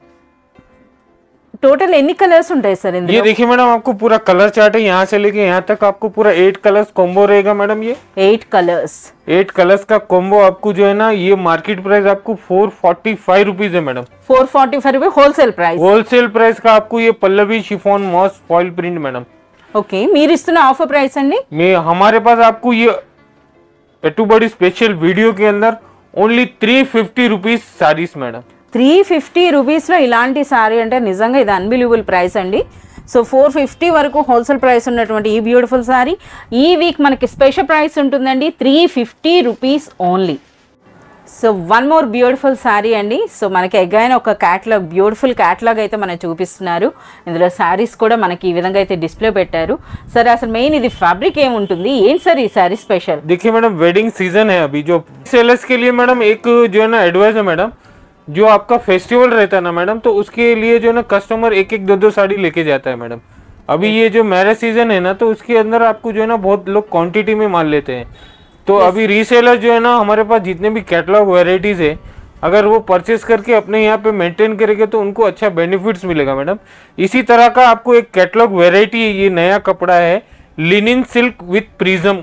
टोटल एनी कलर्स ఉంటాయి सर इंदुलो? ये देखिए मैडम आपको पूरा कलर चार्ट है, यहाँ से लेके यहाँ तक आपको पूरा 8 कलर्स कॉम्बो रहेगा मैडम. ये 8 कलर्स का कॉम्बो आपको जो है ना ये मार्केट प्राइस आपको 445 रुपीज है मैडम. 445 रुपए होलसेल प्राइस का आपको ये Pallavi chiffon moss foil print madam. Okay, మీరు ఇస్తున్న ఆఫర్ ప్రైస్ అండి? हमारे पास आपको ये పెట్టుబడి స్పెషల్ वीडियो के अंदर ओनली 350 रुपीज साड़ीज मैडम. 350 రూపీస్లో ఇలాంటి శారీ అంటే నిజంగా ఇది అన్బిలీవబుల్ ప్రైస్ అండి. సో 450 వరకు హోల్సేల్ ప్రైస్ ఉన్నటువంటి ఈ బ్యూటిఫుల్ శారీ ఈ వీక్ మనకి స్పెషల్ ప్రైస్ ఉంటుందండి 350 rupees only. So one more beautiful sari అండి. సో మనకి అగైన్ ఒక క్యాటలాగ్, బ్యూటిఫుల్ క్యాటలాగ్ అయితే మనకు చూపిస్తున్నారు. ఇందులో శారీస్ కూడా మనకి ఈ విధంగా అయితే డిస్ప్లే పెట్టారు. సరే అసలు మెయిన్ ఇది ఫ్యాబ్రిక్ ఏముంటుంది, ఏంటి సార్ ఈ శారీ స్పెషల్? देखिए मैडम, वेडिंग सीजन है अभी, जो सेलर्स के लिए मैडम एक जो है ना एडवाइस है मैडम, जो आपका फेस्टिवल रहता है ना मैडम, तो उसके लिए जो है ना कस्टमर एक एक दो दो साड़ी लेके जाता है मैडम. अभी ये जो मैरिज सीजन है ना, तो उसके अंदर आपको जो है ना बहुत लोग क्वांटिटी में माल लेते हैं. तो अभी रीसेलर जो है ना हमारे पास जितने भी कैटलॉग वेराइटीज है, अगर वो परचेस करके अपने यहाँ पे मेंटेन करेंगे तो उनको अच्छा बेनिफिट्स मिलेगा मैडम. इसी तरह का आपको एक कैटलॉग वेराइटी, ये नया कपड़ा है लिनिन सिल्क विथ प्रिज्म.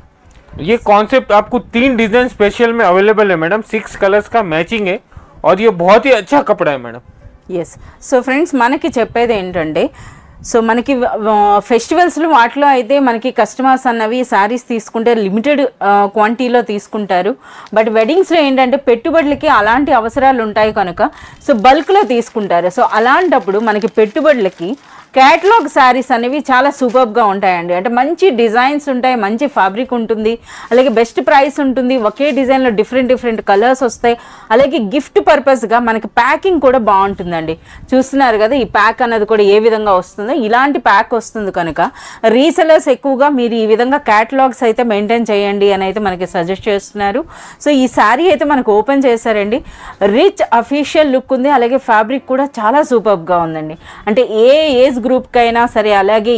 ये कॉन्सेप्ट आपको 3 डिजाइन स्पेशल में अवेलेबल है मैडम. 6 कलर्स का मैचिंग है और ये बहुत ही अच्छा कपड़ा है मैडम. ఎస్. సో ఫ్రెండ్స్ మనకి చెప్పేది ఏంటంటే, సో మనకి ఫెస్టివల్స్లో వాటిలో అయితే మనకి కస్టమర్స్ అన్నవి శారీస్ తీసుకుంటే లిమిటెడ్ క్వాంటిటీలో తీసుకుంటారు. బట్ వెడ్డింగ్స్లో ఏంటంటే పెట్టుబడులకి అలాంటి అవసరాలు ఉంటాయి కనుక సో బల్క్లో తీసుకుంటారు. సో అలాంటప్పుడు మనకి పెట్టుబడులకి క్యాటలాగ్ శారీస్ అనేవి చాలా సూపర్గా ఉంటాయండి. అంటే మంచి డిజైన్స్ ఉంటాయి, మంచి ఫ్యాబ్రిక్ ఉంటుంది, అలాగే బెస్ట్ ప్రైస్ ఉంటుంది, ఒకే డిజైన్లో డిఫరెంట్ కలర్స్ వస్తాయి. అలాగే గిఫ్ట్ పర్పస్గా మనకి ప్యాకింగ్ కూడా బాగుంటుందండి. చూస్తున్నారు కదా ఈ ప్యాక్ అన్నది కూడా ఏ విధంగా వస్తుందో, ఇలాంటి ప్యాక్ వస్తుంది కనుక రీసెలర్స్ ఎక్కువగా మీరు ఈ విధంగా క్యాటలాగ్స్ అయితే మెయింటైన్ చేయండి అని అయితే మనకి సజెస్ట్ చేస్తున్నారు. సో ఈ శారీ అయితే మనకు ఓపెన్ చేశారండి. రిచ్ అఫీషియల్ లుక్ ఉంది, అలాగే ఫ్యాబ్రిక్ కూడా చాలా సూపర్గా ఉందండి. అంటే ఏ ఏజ్ గ్రూప్కి అయినా సరే, అలాగే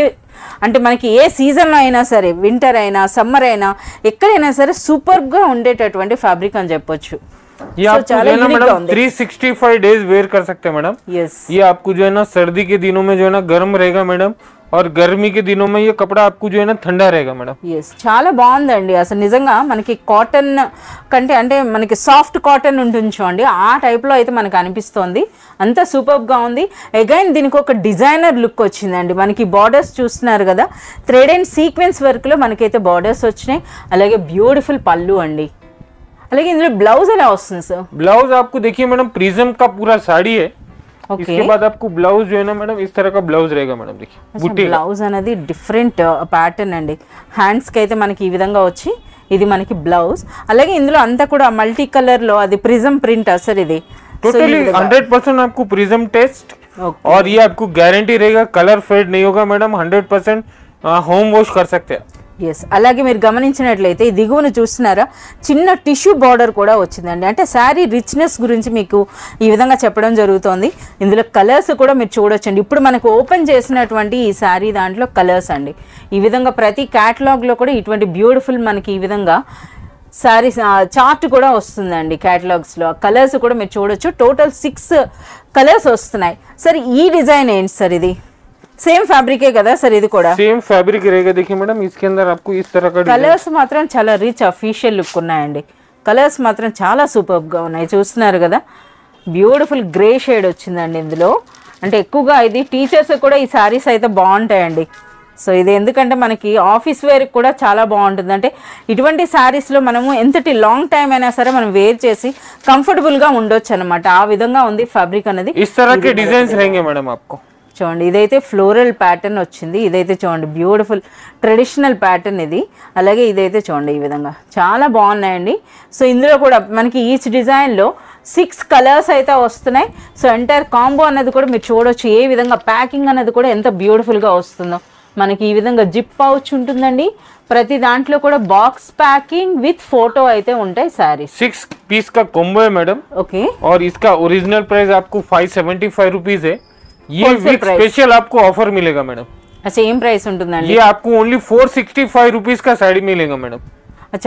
అంటే మనకి ఏ సీజన్లో అయినా సరే, వింటర్ అయినా సమ్మర్ అయినా ఎక్కడైనా సరే సూపర్గా ఉండేటటువంటి ఫ్యాబ్రిక్ అని చెప్పొచ్చు. ये आपको जो है ना मैडम 365 डेज वेयर कर सकते हैं मैडम. यस. ये आपको जो है ना सर्दी के दिनों में जो है ना गर्म रहेगा मैडम, और गर्मी के दिनों में ये कपड़ा आपको जो है ना ठंडा रहेगा मैडम. ఎస్, చాలా బాగుందండి. అసలు నిజంగా మనకి కాటన్ కంటే అంటే మనకి సాఫ్ట్ కాటన్ ఉంటుంది చూడండి, ఆ టైప్లో అయితే మనకు అనిపిస్తోంది. అంత సూపర్గా ఉంది. అగైన్ దీనికి ఒక డిజైనర్ లుక్ వచ్చిందండి. మనకి బార్డర్స్ చూస్తున్నారు కదా, థ్రెడ్ అండ్ సీక్వెన్స్ వర్క్లో మనకైతే బార్డర్స్ వచ్చినాయి. అలాగే బ్యూటిఫుల్ పళ్ళు అండి. అలాగే ఇందులో బ్లౌజ్ ఎలా వస్తుంది సార్? ब्लाउज आपको देखिए मैडम प्रिज्म का पूरा साड़ी है. इसके बाद आपको ब्लाउज जो है ना मैडम इस तरह का ब्लाउज रहेगा मैडम. देखिए बूटी బ్లౌజ్ అనేది డిఫరెంట్ ప్యాటర్న్ అండి. హ్యాండ్స్కి అయితే మనకి ఈ విధంగా వచ్చి ఇది మనకి బ్లౌజ్. అలాగే ఇందులో అంతా కూడా మల్టీ కలర్లో అది ప్రిజం ప్రింట్ సార్ ఇది. टोटली 100% आपको प्रिज्म टेस्ट, और ये आपको गारंटी रहेगा कलर फेड नहीं होगा मैडम. 100% होम वॉश कर सकते हैं. ఎస్. అలాగే మీరు గమనించినట్లయితే ఈ దిగువను చూస్తున్నారా, చిన్న టిష్యూ బార్డర్ కూడా వచ్చిందండి. అంటే శారీ రిచ్నెస్ గురించి మీకు ఈ విధంగా చెప్పడం జరుగుతోంది. ఇందులో కలర్స్ కూడా మీరు చూడొచ్చండి. ఇప్పుడు మనకు ఓపెన్ చేసినటువంటి ఈ శారీ దాంట్లో కలర్స్ అండి. ఈ విధంగా ప్రతి క్యాటలాగ్లో కూడా ఇటువంటి బ్యూటిఫుల్ మనకి ఈ విధంగా శారీస్ చార్ట్ కూడా వస్తుందండి. క్యాటలాగ్స్లో కలర్స్ కూడా మీరు చూడొచ్చు. టోటల్ 6 కలర్స్ వస్తున్నాయి. సరే ఈ డిజైన్ ఏంటి సార్? ఇది సేమ్ ఫ్యాబ్రికే కదా సార్? ఇది కూడా सेम फैब्रिक रहेगा. देखिए मैडम इसके अंदर आपको इस तरह का కలర్స్ మాత్రం చాలా రిచ్ అఫీషియల్ లుక్ ఉన్నాయండి. కలర్స్ మాత్రం చాలా సూపర్గా ఉన్నాయి. చూస్తున్నారు కదా, బ్యూటిఫుల్ గ్రే షేడ్ వచ్చిందండి ఇందులో. అంటే ఎక్కువగా ఇది టీచర్స్ కూడా ఈ శారీస్ అయితే బాగుంటాయండి. సో ఇది ఎందుకంటే మనకి ఆఫీస్ వేర్కి కూడా చాలా బాగుంటుంది. అంటే ఇటువంటి శారీస్లో మనము ఎంతటి లాంగ్ టైం అయినా సరే మనం వేర్ చేసి కంఫర్టబుల్గా ఉండొచ్చు అనమాట. ఆ విధంగా ఉంది ఫ్యాబ్రిక్ అనేది. इस तरह के डिजाइन रहेंगे मैडम आपको. చూడండి ఇదైతే ఫ్లోరల్ ప్యాటర్న్ వచ్చింది. ఇదైతే చూడండి బ్యూటిఫుల్ ట్రెడిషనల్ ప్యాటర్న్ ఇది. అలాగే ఇదైతే చూడండి ఈ విధంగా చాలా బాగున్నాయండి. సో ఇందులో కూడా మనకి ఈచ్ డిజైన్లో 6 కలర్స్ అయితే వస్తున్నాయి. సో ఎంటైర్ కాంబో అన్నది కూడా మీరు చూడొచ్చు. ఏ విధంగా ప్యాకింగ్ అనేది కూడా ఎంత బ్యూటిఫుల్గా వస్తుందో. మనకి ఈ విధంగా జిప్ పౌచ్ ఉంటుందండి. ప్రతి దాంట్లో కూడా బాక్స్ ప్యాకింగ్ విత్ ఫోటో అయితే ఉంటాయి సారీ. 6 पीस का कॉम्बो है मैडम. ఓకే. और इसका ओरिजिनल प्राइस आपको 575 रुपीज है. ये वीक स्पेशल आपको ऑफर मिलेगा मैडम. अच्छा ఏం ప్రైస్ ఉంటుందండి? ये आपको ओनली 465 रुपीज का साड़ी मिलेगा मैडम. అచ్చా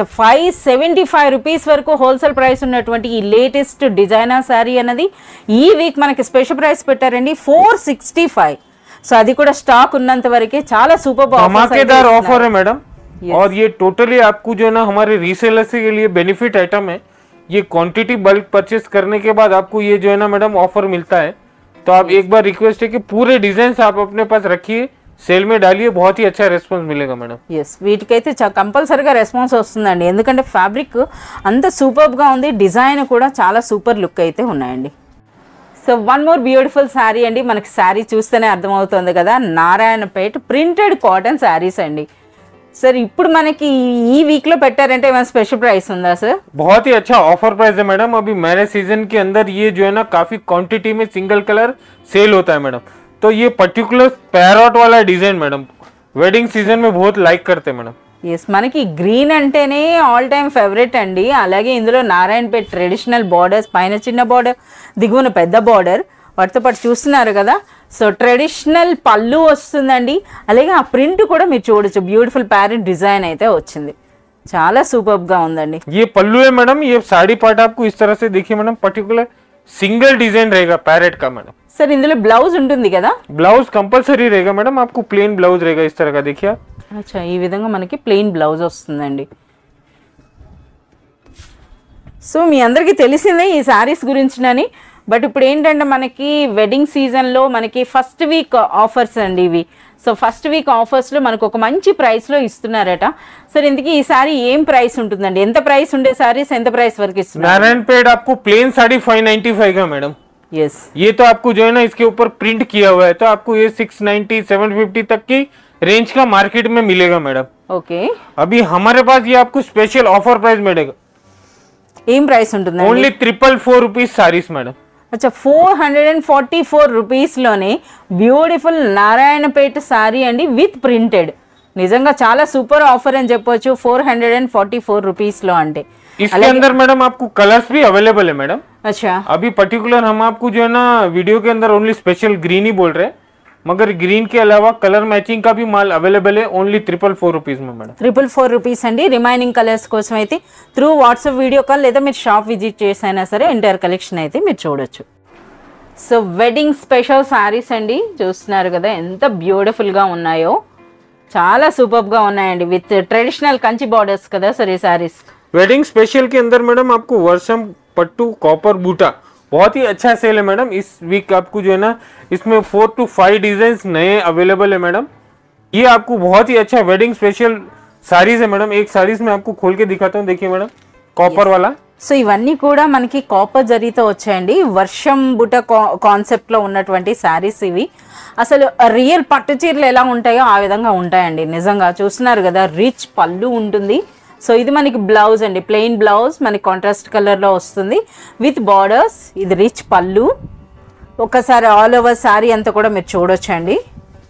575 రూపీస్ వరకు హోల్సేల్ ప్రైస్ ఉన్నటువంటి ఈ లేటెస్ట్ డిజైనర్ శారీ అన్నది ఈ వీక్ మనకి స్పెషల్ ప్రైస్ పెట్టారండి 465. సో అది కూడా స్టాక్ ఉన్నంత వరకే చాలా సూపర్ धमाकेदार ऑफर है मैडम. और ये टोटली आपको जो है ना हमारे रीसेलर्स के लिए बेनिफिट आइटम है. ये क्वांटिटी बल्क परचेस करने के बाद आपको ये जो है ना मैडम ऑफर मिलता है. तो आप एक बार रिक्वेस्ट है कि पूरे डिजाइन आप अपने पास रखिए सेल में डालिए, बहुत ही अच्छा रेस्पॉन्स मिलेगा मैडम। ఎస్ వీటికైతే కంపల్సరీగా రెస్పాన్స్ వస్తుందండి, ఎందుకంటే ఫ్యాబ్రిక్ అంత సూపర్గా ఉంది, డిజైన్ కూడా చాలా సూపర్ లుక్ అయితే ఉన్నాయండి. So one more beautiful sari అండి, మనకి శారీ చూస్తేనే అర్థమవుతుంది కదా, నారాయణపేట ప్రింటెడ్ కాటన్ శారీస్ అండి. సార్ ఇప్పుడు మనకి ఈ వీక్ లో పెట్టారంటే ఏమైనా స్పెషల్ ప్రైస్ ఉందా సార్? बहुत ही अच्छा ऑफर प्राइस है मैडम। अभी मैरिज सीजन के अंदर ये जो है ना काफी क्वांटिटी में सिंगल कलर सेल होता है मैडम, तो ये पर्टिकुलर पैरॉट वाला डिजाइन मैडम वेडिंग सीजन में बहुत लाइक करते हैं मैडम। ఎస్ మనకి గ్రీన్ అంటేనే ఆల్ టైమ్ ఫేవరెట్ అండి. అలాగే ఇందులో నారాయణపేట ట్రెడిషనల్ బార్డర్స్, పైన చిన్న బార్డర్, దిగువన పెద్ద బార్డర్, వాటితో పాటు చూస్తున్నారు కదా. సో ట్రెడిషనల్ పళ్ళు వస్తుందండి, అలాగే ఆ ప్రింట్ కూడా మీరు చూడొచ్చు, బ్యూటిఫుల్ ప్యారెట్ డిజైన్ అయితే వచ్చింది, చాలా సూపర్ గా ఉందండి. ये पल्लू है मैडम, ये साड़ी पार्ट आपको इस तरह से देखिए मैडम, पर्टिकुलर सिंगल डिजाइन रहेगा पैरेट का मैडम। సార్ ఇందులో బ్లౌజ్ ఉంటుంది కదా? ब्लाउज कंपलसरी रहेगा मैडम, आपको प्लेन ब्लाउज रहेगा इस तरह का, देखिए आप। అచ్చా, ఈ విధంగా మనకి ప్లెయిన్ బ్లౌజ్ వస్తుందండి. సో మీ అందరికీ తెలిసిందే ఈ శారీస్ గురించినని, బట్ ఇప్పుడు ఏంటంటే మనకి వెడ్డింగ్ సీజన్లో మనకి ఫస్ట్ వీక్ ఆఫర్స్ అండి ఇవి. సో ఫస్ట్ వీక్ ఆఫర్స్లో మనకు ఒక మంచి ప్రైస్లో ఇస్తున్నారట. సరే ఇంతకీ ఈ శారీ ఏం ప్రైస్ ఉంటుందండి, ఎంత ప్రైస్ ఉండే శారీస్ ఎంత ప్రైస్ వరకు ఇస్తున్నారు? नारायणपेट आपको प्लेन साड़ी 595 का मैडम। ఎస్ ये तो आपको जो है ना इसके ऊपर प्रिंट किया हुआ है, तो आपको ये 690 750 तक की रेंज का मार्केट में मिलेगा मैडम। ఓకే, अभी हमारे पास ये आपको स्पेशल ऑफर प्राइस मिलेगा, ఏం ప్రైస్ ఉంటుందండి? Only 444 rupees saris madam. అచ్చా, 444 రూపీస్లోనే బ్యూటిఫుల్ నారాయణపేట శారీ అండి విత్ ప్రింటెడ్. నిజంగా చాలా సూపర్ ఆఫర్ అని చెప్పొచ్చు 444 రూపీస్లో అంటే. इसके अंदर मैडम आपको कलर्स भी अवेलेबल है मैडम। अच्छा, अभी पर्टिकुलर हम आपको जो है ना वीडियो के अंदर ओनली स्पेशल ग्रीन ही बोल रहे हैं, मगर ग्रीन के अलावा कलर मैचिंग का भी माल अवेलेबल है ओनली 444 रुपीज में मैडम। 444 రూపీస్ అండి. రిమైనింగ్ కలర్స్ కోసం అయితే త్రూ వాట్సాప్ వీడియో కాల్ లేదా మీరు షాప్ విజిట్ చేసైనా సరే ఎంటైర్ కలెక్షన్ అయితే మీరు చూడొచ్చు. సో వెడ్డింగ్ స్పెషల్ శారీస్ అండి, చూస్తున్నారు కదా ఎంత బ్యూటిఫుల్గా ఉన్నాయో, చాలా సూపర్గా ఉన్నాయండి విత్ ట్రెడిషనల్ కంచి బార్డర్స్ కదా సార్ ఈ శారీస్. वेडिंग स्पेशल के अंदर मैडम आपको वर्षम पट्टू कॉपर बूटा बहुत ही अच्छा सेल है मैडम। इस वीक आपको जो है ना इसमें 4 to 5 डिजाइन नए अवेलेबल है मैडम। ये आपको बहुत ही अच्छा वेडिंग स्पेशल साड़ीज है मैडम। एक साड़ीज में आपको खोल के दिखाता हूँ, देखिए मैडम कॉपर वाला। సో ఇవన్నీ కూడా మనకి కాపర్ జరీతో వచ్చాయండి, వర్షం బుట్ట కాన్సెప్ట్ లో ఉన్నటువంటి శారీస్ ఇవి. అసలు రియల్ పట్టు చీరలు ఎలా ఉంటాయో ఆ విధంగా ఉంటాయండి. నిజంగా చూస్తున్నారు కదా, రిచ్ పళ్ళు ఉంటుంది. సో ఇది మనకి బ్లౌజ్ అండి, ప్లెయిన్ బ్లౌజ్ మనకి కాంట్రాస్ట్ కలర్లో వస్తుంది విత్ బార్డర్స్. ఇది రిచ్ పళ్ళు. ఒకసారి ఆల్ ఓవర్ శారీ అంతా కూడా మీరు చూడొచ్చండి,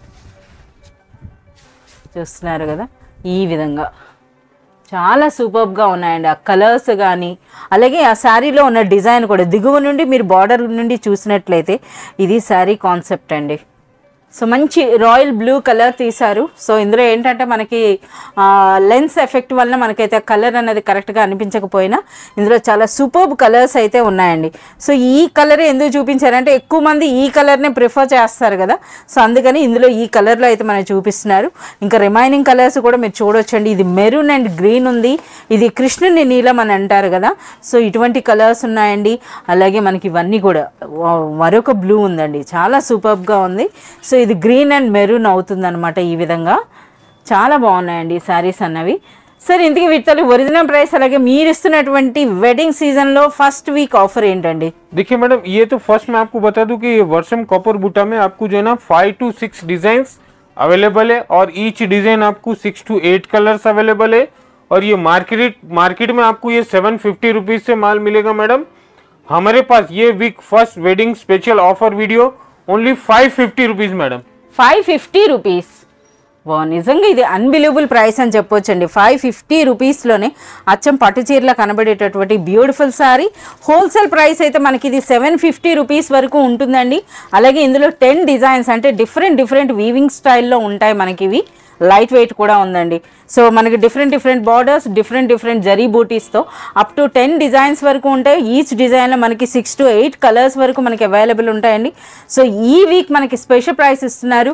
చూస్తున్నారు కదా ఈ విధంగా చాలా సూపర్గా ఉన్నాయండి. ఆ కలర్స్ కానీ అలాగే ఆ శారీలో ఉన్న డిజైన్ కూడా దిగువ నుండి మీరు బార్డర్ నుండి చూసినట్లయితే ఇది శారీ కాన్సెప్ట్ అండి. సో మంచి రాయల్ బ్లూ కలర్ తీశారు. సో ఇందులో ఏంటంటే మనకి లెన్స్ ఎఫెక్ట్ వల్ల మనకైతే కలర్ అనేది కరెక్ట్గా అనిపించకపోయినా ఇందులో చాలా సూపర్బ్ కలర్స్ అయితే ఉన్నాయండి. సో ఈ కలర్ ఎందుకు చూపించారంటే ఎక్కువ మంది ఈ కలర్నే ప్రిఫర్ చేస్తారు కదా, సో అందుకని ఇందులో ఈ కలర్లో అయితే మనకి చూపిస్తున్నారు. ఇంకా రిమైనింగ్ కలర్స్ కూడా మీరు చూడొచ్చండి. ఇది మెరూన్ అండ్ గ్రీన్ ఉంది, ఇది కృష్ణుని నీలం అని అంటారు కదా, సో ఇటువంటి కలర్స్ ఉన్నాయండి. అలాగే మనకి ఇవన్నీ కూడా మరొక బ్లూ ఉందండి, చాలా సూపర్గా ఉంది. సో ఇది గ్రీన్ అండ్ మెరూన్ అవుతుంది అనమాట. ఈ విధంగా చాలా బాగున్నాయండి ఈ శారీస్ అన్నవి. సరే ఇంతకీ వీటి ఒరిజినల్ ప్రైస్ అలాగే మీరు ఇస్తున్నటువంటి వెడ్డింగ్ సీజన్ లో ఫస్ట్ వీక్ ఆఫర్ ఏంటండి? देखिए मैडम, ये तो फर्स्ट मैं आपको बता दूं कि वर्षम कॉपर बूटा में आपको जो है ना 5 to 6 डिजाइन अवेलेबल है और ईच डिजाइन आपको 6 to 8 कलर्स अवेलेबल है। और ये मार्केट में आपको ये 750 रुपीज से माल मिलेगा मैडम। हमारे पास ये week first wedding special offer video only 550 rupees madam. 550 rupees. నిజంగా ఇది అన్బిలీవబుల్ ప్రైస్ అని చెప్పొచ్చండి. 550 రూపీస్లోనే అచ్చం పట్టు చీరలా కనబడేటటువంటి బ్యూటిఫుల్ శారీ. హోల్సేల్ ప్రైస్ అయితే మనకి ఇది 750 రూపీస్ వరకు ఉంటుందండి. అలాగే ఇందులో 10 డిజైన్స్ అంటే డిఫరెంట్ వీవింగ్ స్టైల్లో ఉంటాయి మనకి. ఇవి లైట్ వెయిట్ కూడా ఉందండి. సో మనకి డిఫరెంట్ బార్డర్స్ డిఫరెంట్ జరీ బూటీస్తో అప్ టు 10 డిజైన్స్ వరకు ఉంటాయి. ఈచ్ డిజైన్లో మనకి 6 to 8 కలర్స్ వరకు మనకి అవైలబుల్ ఉంటాయండి. సో ఈ వీక్ మనకి స్పెషల్ ప్రైస్ ఇస్తున్నారు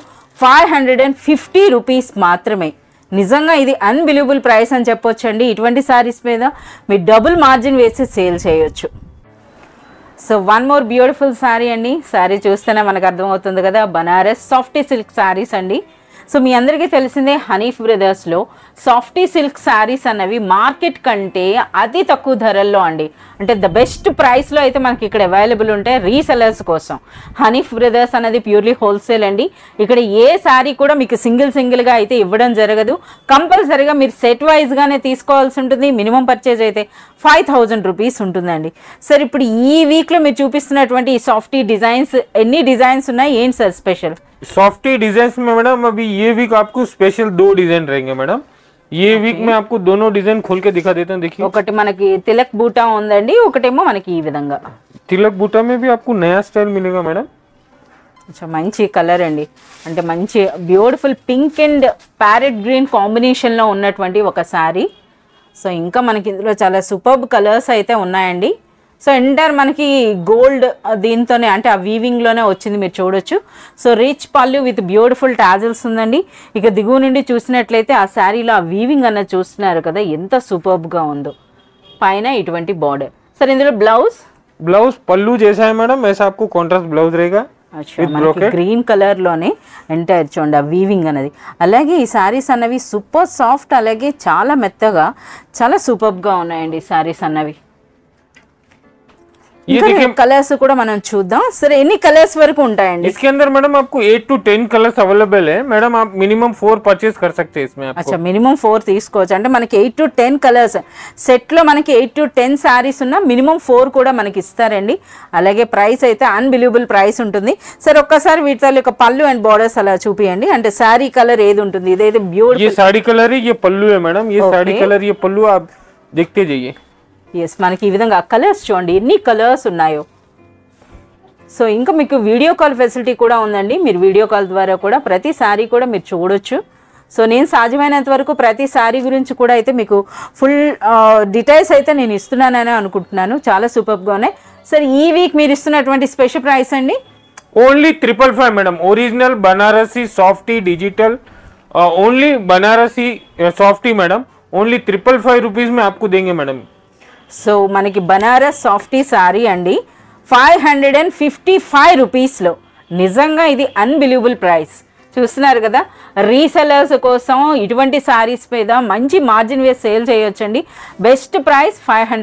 550 రూపీస్ మాత్రమే. నిజంగా ఇది అన్బిలీవబుల్ ప్రైస్ అని చెప్పొచ్చండి. ఇటువంటి శారీస్ మీద మీరు డబుల్ మార్జిన్ వేసి సేల్ చేయొచ్చు. So one more beautiful sari అండి. శారీ చూస్తేనే మనకు అర్థమవుతుంది కదా, బనారస్ సాఫ్ట్ సిల్క్ శారీస్ అండి. సో మీ అందరికీ తెలిసిందే హనీఫ్ బ్రదర్స్లో సాఫ్టీ సిల్క్ శారీస్ అన్నవి మార్కెట్ కంటే అతి తక్కువ ధరల్లో అండి, అంటే ద బెస్ట్ ప్రైస్లో అయితే మనకి ఇక్కడ అవైలబుల్ ఉంటాయి రీసెలర్స్ కోసం. హనీఫ్ బ్రదర్స్ అనేది ప్యూర్లీ హోల్సేల్ అండి. ఇక్కడ ఏ శారీ కూడా మీకు సింగిల్గా అయితే ఇవ్వడం జరగదు. కంపల్సరీగా మీరు సెట్ వైజ్గానే తీసుకోవాల్సి ఉంటుంది. మినిమం పర్చేజ్ అయితే 5000 రూపీస్ ఉంటుందండి. సార్ ఇప్పుడు ఈ వీక్లో మీరు చూపిస్తున్నటువంటి ఈ సాఫ్టీ డిజైన్స్ ఎన్ని డిజైన్స్ ఉన్నాయి, ఏంటి సార్ స్పెషల్? सॉफ्टी डिजाइन में मैडम अभी ये वीक आपको स्पेशल 2 डिजाइन रहेंगे मैडम. ये वीक में आपको दोनों डिजाइन खोल के दिखा देते हैं. देखिए ఒకటి మనకి తిలక్ బూటా ఉందండి, ఒకటేమో మనకి ఈ విధంగా तिलक बूटा में भी आपको नया स्टाइल मिलेगा मैडम. కొంచెం మంచి కలర్ అండి, అంటే మంచి beautiful pink and parrot green కాంబినేషన్లో ఉన్నటువంటి ఒక శారీ. సో ఇంకా మనకి ఇందులో చాలా సూపర్బ్ కలర్స్ అయితే ఉన్నాయండి. సో ఎంటైర్ మనకి గోల్డ్ దీంతోనే అంటే ఆ వీవింగ్లోనే వచ్చింది, మీరు చూడొచ్చు. సో రిచ్ పళ్ళు విత్ బ్యూటిఫుల్ టాజిల్స్ ఉందండి. ఇక దిగువ నుండి చూసినట్లయితే ఆ శారీలో ఆ వీవింగ్ అన్నది చూస్తున్నారు కదా ఎంత సూపర్బ్గా ఉందో. పైన ఇటువంటి బార్డర్. సార్ ఇందులో ब्लाउज पल्लू जैसा है मैडम, ऐसा आपको कॉन्ट्रास्ट ब्लाउज रहेगा. మనకి గ్రీన్ కలర్లోనే ఎంటైర్ చూడండి ఆ వీవింగ్ అనేది. అలాగే ఈ శారీస్ అన్నవి సూపర్ సాఫ్ట్, అలాగే చాలా మెత్తగా చాలా సూపర్గా ఉన్నాయండి ఈ శారీస్ అన్నవి. ये देखिए కలర్స్ కూడా మనం చూద్దాం. సరే ఎన్ని కలర్స్ వరకు ఉంటాయండి इसके अंदर मैडम? आपको 8 to 10 कलर्स अवेलेबल है मैडम. आप मिनिमम 4 परचेज कर सकते हैं इसमें आपको. అచ్చా మినిమం 4 తీసుకోవచ్చు. అంటే మనకి 8 to 10 కలర్స్ సెట్లో మనకి 8 to 10 శారీస్ ఉన్న మినిమం 4 కూడా మనకి ఇస్తారండి. అలాగే ప్రైస్ అయితే అన్బిలీవబుల్ ప్రైస్ ఉంటుంది. సరే ఒక్కసారి వీటి యొక్క పళ్ళు అండ్ బార్డర్స్ అలా చూపియండి. అంటే శారీ కలర్ ఏది ఉంటుంది? ఇదైతే బ్యూటిఫుల్ ये साड़ी कलर है, ये पल्लू है मैडम. ये साड़ी कलर, ये पल्लू आप देखते जाइए. ఎస్ మనకి ఈ విధంగా కలర్స్ చూడండి ఎన్ని కలర్స్ ఉన్నాయో. సో ఇంకా మీకు వీడియో కాల్ ఫెసిలిటీ కూడా ఉందండి. మీరు వీడియో కాల్ ద్వారా కూడా ప్రతి శారీ కూడా మీరు చూడొచ్చు. సో నేను సాధ్యమైనంత వరకు ప్రతి శారీ గురించి కూడా అయితే మీకు ఫుల్ డీటెయిల్స్ అయితే నేను ఇస్తున్నానని అనుకుంటున్నాను. చాలా సూపర్గా ఉన్నాయి. సరే ఈ వీక్ మీరు ఇస్తున్నటువంటి స్పెషల్ ప్రైస్ అండి? Only 555 madam. Original Banarasi softy digital, only Banarasi softy madam. Only 555 rupees में आपको देंगे मैडम. సో మనకి బనారస్ సాఫ్టీ శారీ అండి 555 రూపీస్లో. నిజంగా ఇది అన్బిలీవబుల్ ప్రైస్. చూస్తున్నారు కదా, రీసెలర్స్ కోసం ఇటువంటి శారీస్ మీద మంచి మార్జిన్ వేసి సేల్ చేయొచ్చండి. Best price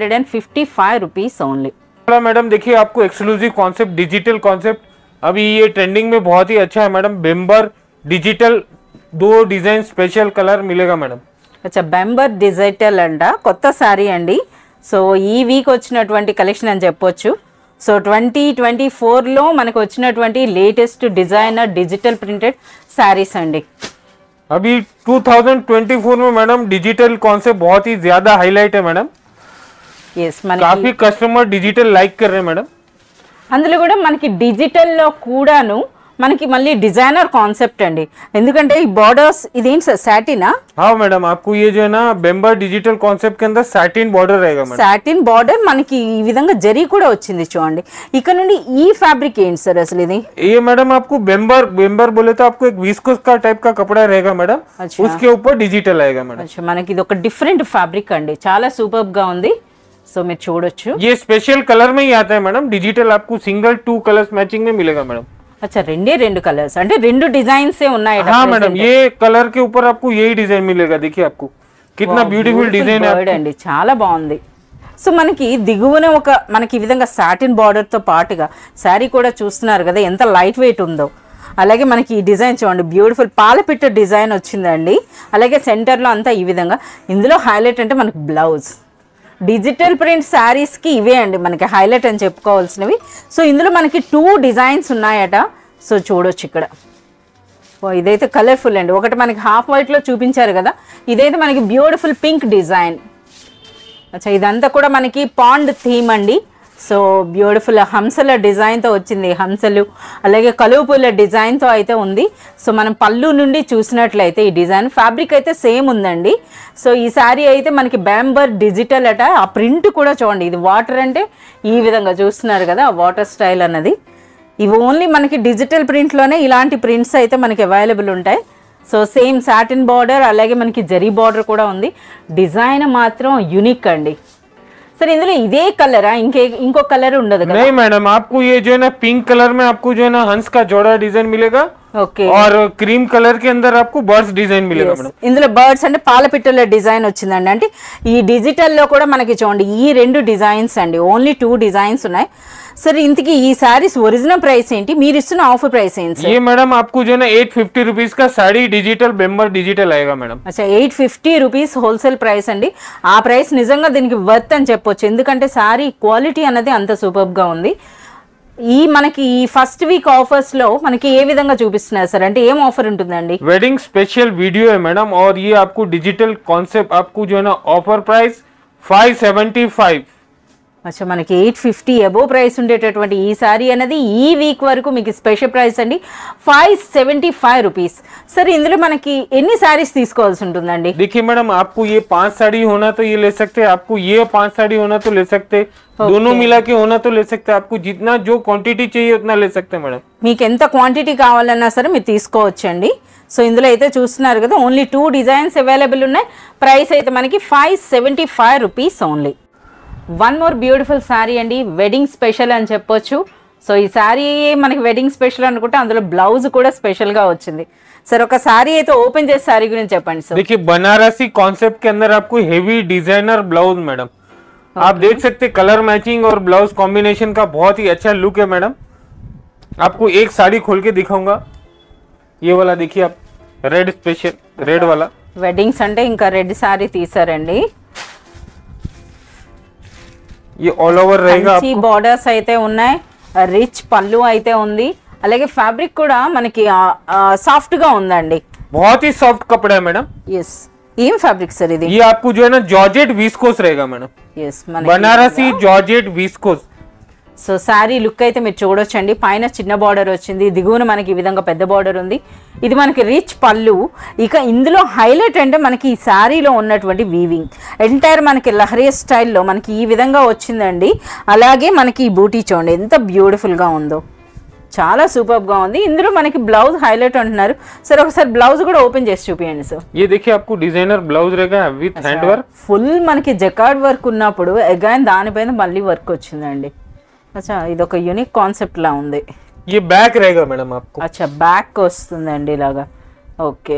555 rupees only. Madam देखिए आपको एक्सक्लूसिव कॉन्सेप्ट, डिजिटल कॉन्सेप्ट अभी ये ट्रेंडिंग में बहुत ही अच्छा है madam. Bemberg digital 2 design special colour मिलेगा मैडम. అచ్చా బెంబర్ డిజిటల్ అంట కొత్త శారీ అండి. సో ఈ వీక్ వచ్చినటువంటి కలెక్షన్ అని చెప్పొచ్చు. సో 2024లో మనకు వచ్చినటువంటి latest designer digital printed saris అండి. अभी 2024 में मैडम डिजिटल कॉन्सेप्ट बहुत ही ज्यादा हाईलाइट है मैडम. ఎస్ మనకి काफी कस्टमर डिजिटल लाइक कर रहे हैं मैडम. అందులో కూడా మనకి డిజిటల్లో కూడాను మనకి మళ్ళీ డిజైనర్ కాన్సెప్ట్ అండి. ఎందుకంటే ఈ బార్డర్స్ ఇదేంటి సార్ సాటినా? हाँ मैडम, आपको ये जो है ना बेम्बर डिजिटल कॉन्सेप्ट के अंदर सैटिन बॉर्डर रहेगा मैडम. సాటిన్ బార్డర్ మనకి ఈ విధంగా జరీ కూడా వచ్చింది చూడండి. ఇక్కడ నుండి ఈ ఫ్యాబ్రిక్ ఏంటి సార్ అసలు ఇది? ये मैडम आपको बेम्बर बोले तो आपको एक विस्कोस का टाइप का कपड़ा रहेगा मैडम. अच्छा. उसके ऊपर डिजिटल आएगा मैडम. అచ్చా మనకి ఇది ఒక డిఫరెంట్ ఫ్యాబ్రిక్ అండి, చాలా సూపర్ గా ఉంది. సో మీరు చూడొచ్చు. ये स्पेशल कलर में ही आता है मैडम. डिजिटल आपको सिंगल 2 कलर्स मैचिंग में मिलेगा मैडम. అచ్చా రెండు కలర్స్ అంటే రెండు డిజైన్స్ ఉన్నాయి. हाँ मैडम, ये कलर के ऊपर आपको यही डिजाइन मिलेगा. देखिए आपको कितना ब्यूटीफुल डिजाइन है అండి, చాలా బాగుంది. సో మనకి దిగువన మనకి ఈ విధంగా సాటిన్ బార్డర్ తో పాటుగా శారీ కూడా చూస్తున్నారు కదా ఎంత లైట్ వెయిట్ ఉందో. అలాగే మనకి ఈ డిజైన్ చూడండి బ్యూటిఫుల్ పాలపిట్ట డిజైన్ వచ్చిందండి. అలాగే సెంటర్లో అంతా ఈ విధంగా. ఇందులో హైలైట్ అంటే మనకి బ్లౌజ్ డిజిటల్ ప్రింట్ శారీస్కి ఇవే అండి మనకి హైలైట్ అని చెప్పుకోవాల్సినవి. సో ఇందులో మనకి 2 డిజైన్స్ ఉన్నాయట. సో చూడొచ్చు ఇక్కడ. ఇదైతే కలర్ఫుల్ అండి. ఒకటి మనకి హాఫ్ వైట్లో చూపించారు కదా, ఇదైతే మనకి బ్యూటిఫుల్ పింక్ డిజైన్. అచ్చా ఇదంతా కూడా మనకి పాండ్ థీమ్ అండి. సో బ్యూటిఫుల్ హంసల డిజైన్తో వచ్చింది, హంసలు అలాగే కలువ పూల డిజైన్తో అయితే ఉంది. సో మనం పళ్ళు నుండి చూసినట్లయితే ఈ డిజైన్ ఫ్యాబ్రిక్ అయితే సేమ్ ఉందండి. సో ఈ శారీ అయితే మనకి బ్యాంబర్ డిజిటల్ అట. ఆ ప్రింట్ కూడా చూడండి, ఇది వాటర్ అంటే ఈ విధంగా చూస్తున్నారు కదా ఆ వాటర్ స్టైల్ అన్నది. ఇవి ఓన్లీ మనకి డిజిటల్ ప్రింట్లోనే ఇలాంటి ప్రింట్స్ అయితే మనకి అవైలబుల్ ఉంటాయి. సో సేమ్ సాటిన్ బార్డర్ అలాగే మనకి జరీ బార్డర్ కూడా ఉంది. డిజైన్ మాత్రం యూనిక్ అండి. सर इंदुलो इदे कलर इंको कलर उंडदु कदा? नहीं मैडम, आपको ये जो है ना पिंक कलर में आपको जो है ना हंस का जोड़ा डिजाइन मिलेगा ఓకే और क्रीम कलर के अंदर आपको बर्ड्स डिजाइन मिलेगा मैडम। ఇందులో బర్డ్స్ అంటే పాలపిట్టల డిజైన్ వచ్చిందండి. అంటే ఈ డిజిటల్ లో కూడా మనకి చూడండి ఈ రెండు డిజైన్స్ అండి, ఓన్లీ 2 డిజైన్స్ ఉన్నాయి. సరే ఇంతకీ ఈ సారీస్ ఒరిజినల్ ప్రైస్ ఏంటి, మీరు ఇస్తున్న ఆఫర్ ప్రైస్ ఏంటి? ये मैडम आपको जो है ना 850 रुपीज का साड़ी डिजिटल बेम्बर डिजिटल आएगा मैडम। అచ్చా 850 రూపీస్ హోల్సేల్ ప్రైస్ అండి. ఆ ప్రైస్ నిజంగా దీనికి వర్త్ అని చెప్పొచ్చు, ఎందుకంటే సారీ క్వాలిటీ అనేది అంత సూపర్ గా ఉంది. ఈ మనకి ఈ ఫస్ట్ వీక్ ఆఫర్స్ లో మనకి ఏ విధంగా చూపిస్తున్నారు సార్, అంటే ఏం ఆఫర్ ఉంటుందండి? वेडिंग स्पेशल वीडियो है मैडम, और ये आपको डिजिटल कॉन्सेप्ट आपको जो है ना ऑफर प्राइस 575। అచ్చా మనకి 850 అబోవ్ ప్రైస్ ఉండేటటువంటి ఈ సారీ అనేది ఈ వీక్ వరకు మీకు స్పెషల్ ప్రైస్ అండి 575 రూపీస్. సరే ఇందులో మనకి ఎన్ని సారీస్ తీసుకోవాల్సి ఉంటుందండి? देखिए मैडम आपको ये 5 साड़ी होना तो ये ले सकते हैं, आपको ये 5 साड़ी होना तो ले सकते, दोनों मिला के होना तो ले सकते, आपको जितना जो क्वांटिटी चाहिए उतना ले सकते हैं मैडम। మీకు ఎంత క్వాంటిటీ కావాలన్నా సరే మీరు తీసుకోవచ్చండి. సో ఇందులో అయితే చూస్తున్నారు కదా ఓన్లీ 2 డిజైన్స్ అవైలబుల్ ఉన్నాయి. ప్రైస్ అయితే మనకి 575 rupees only. One more beautiful sari అండి, వెడ్డింగ్ స్పెషల్ అని చెప్పొచ్చు. సో ఈ శారీ మనకి వెడ్డింగ్ స్పెషల్ అనుకుంటే అందులో బ్లౌజ్ కూడా స్పెషల్ గా వచ్చింది. సరే ఒక శారీ అయితే ఓపెన్ చేసి శారీ గురించి చెప్పండి సార్. देखिए बनारसी कॉन्सेप्ट के अंदर आपको हेवी डिजाइनर ब्लाउज मैडम, आप देख सकते कलर मैचिंग और ब्लाउज कॉम्बिनेशन का बहुत ही अच्छा लुक है मैडम। आपको एक साड़ी खोल के दिखाऊंगा, ये वाला देखिए आप, रेड स्पेशल रेड वाला వెడ్డింగ్స్ అంటే ఇంకా రెడ్ శారీ తీసారండి. ये ऑल ओवर रहेगा మంచి బోర్డర్స్ అయితే ఉన్నాయి, రిచ్ పళ్ళు అయితే ఉంది, అలాగే ఫ్యాబ్రిక్ కూడా మనకి సాఫ్ట్ గా ఉందండి. बहुत ही सॉफ्ट कपड़ा है मैडम। ఎస్ ఏం ఫ్యాబ్రిక్ సార్ ఇది? ये आपको जो है ना जॉर्जेट विस्कोस रहेगा madam, yes Banarasi georgette viscose. So sari look అయితే మీరు చూడొచ్చండి, పైన చిన్న బార్డర్ వచ్చింది, దిగువన మనకి ఈ విధంగా పెద్ద బార్డర్ ఉంది. ఇది మనకి రిచ్ పళ్ళు. ఇక ఇందులో హైలైట్ అంటే మనకి ఈ శారీలో ఉన్నటువంటి వీవింగ్ ఎంటైర్ మనకి లహరీ స్టైల్లో మనకి ఈ విధంగా వచ్చిందండి. అలాగే మనకి ఈ బూటీ చూడండి ఎంత బ్యూటిఫుల్ గా ఉందో, చాలా సూపర్ గా ఉంది. ఇందులో మనకి బ్లౌజ్ హైలైట్ అంటున్నారు. సరే ఒకసారి బ్లౌజ్ కూడా ఓపెన్ చేసి చూపియండి సార్. ये देखिए आपको डिजाइनर ब्लाउज रहेगा विथ हैंड वर्क, ఫుల్ మనకి జకార్డ్ వర్క్ ఉన్నప్పుడు అగైన్ దానిపైన మళ్ళీ వర్క్ వచ్చిందండి. అచ్చా ఇది ఒక యూనిక్ కాన్సెప్ట్ లా ఉంది. ये बैक रहेगा मैडम आपको। అచ్చా బ్యాక్ వస్తుందండి ఇలాగా. ఓకే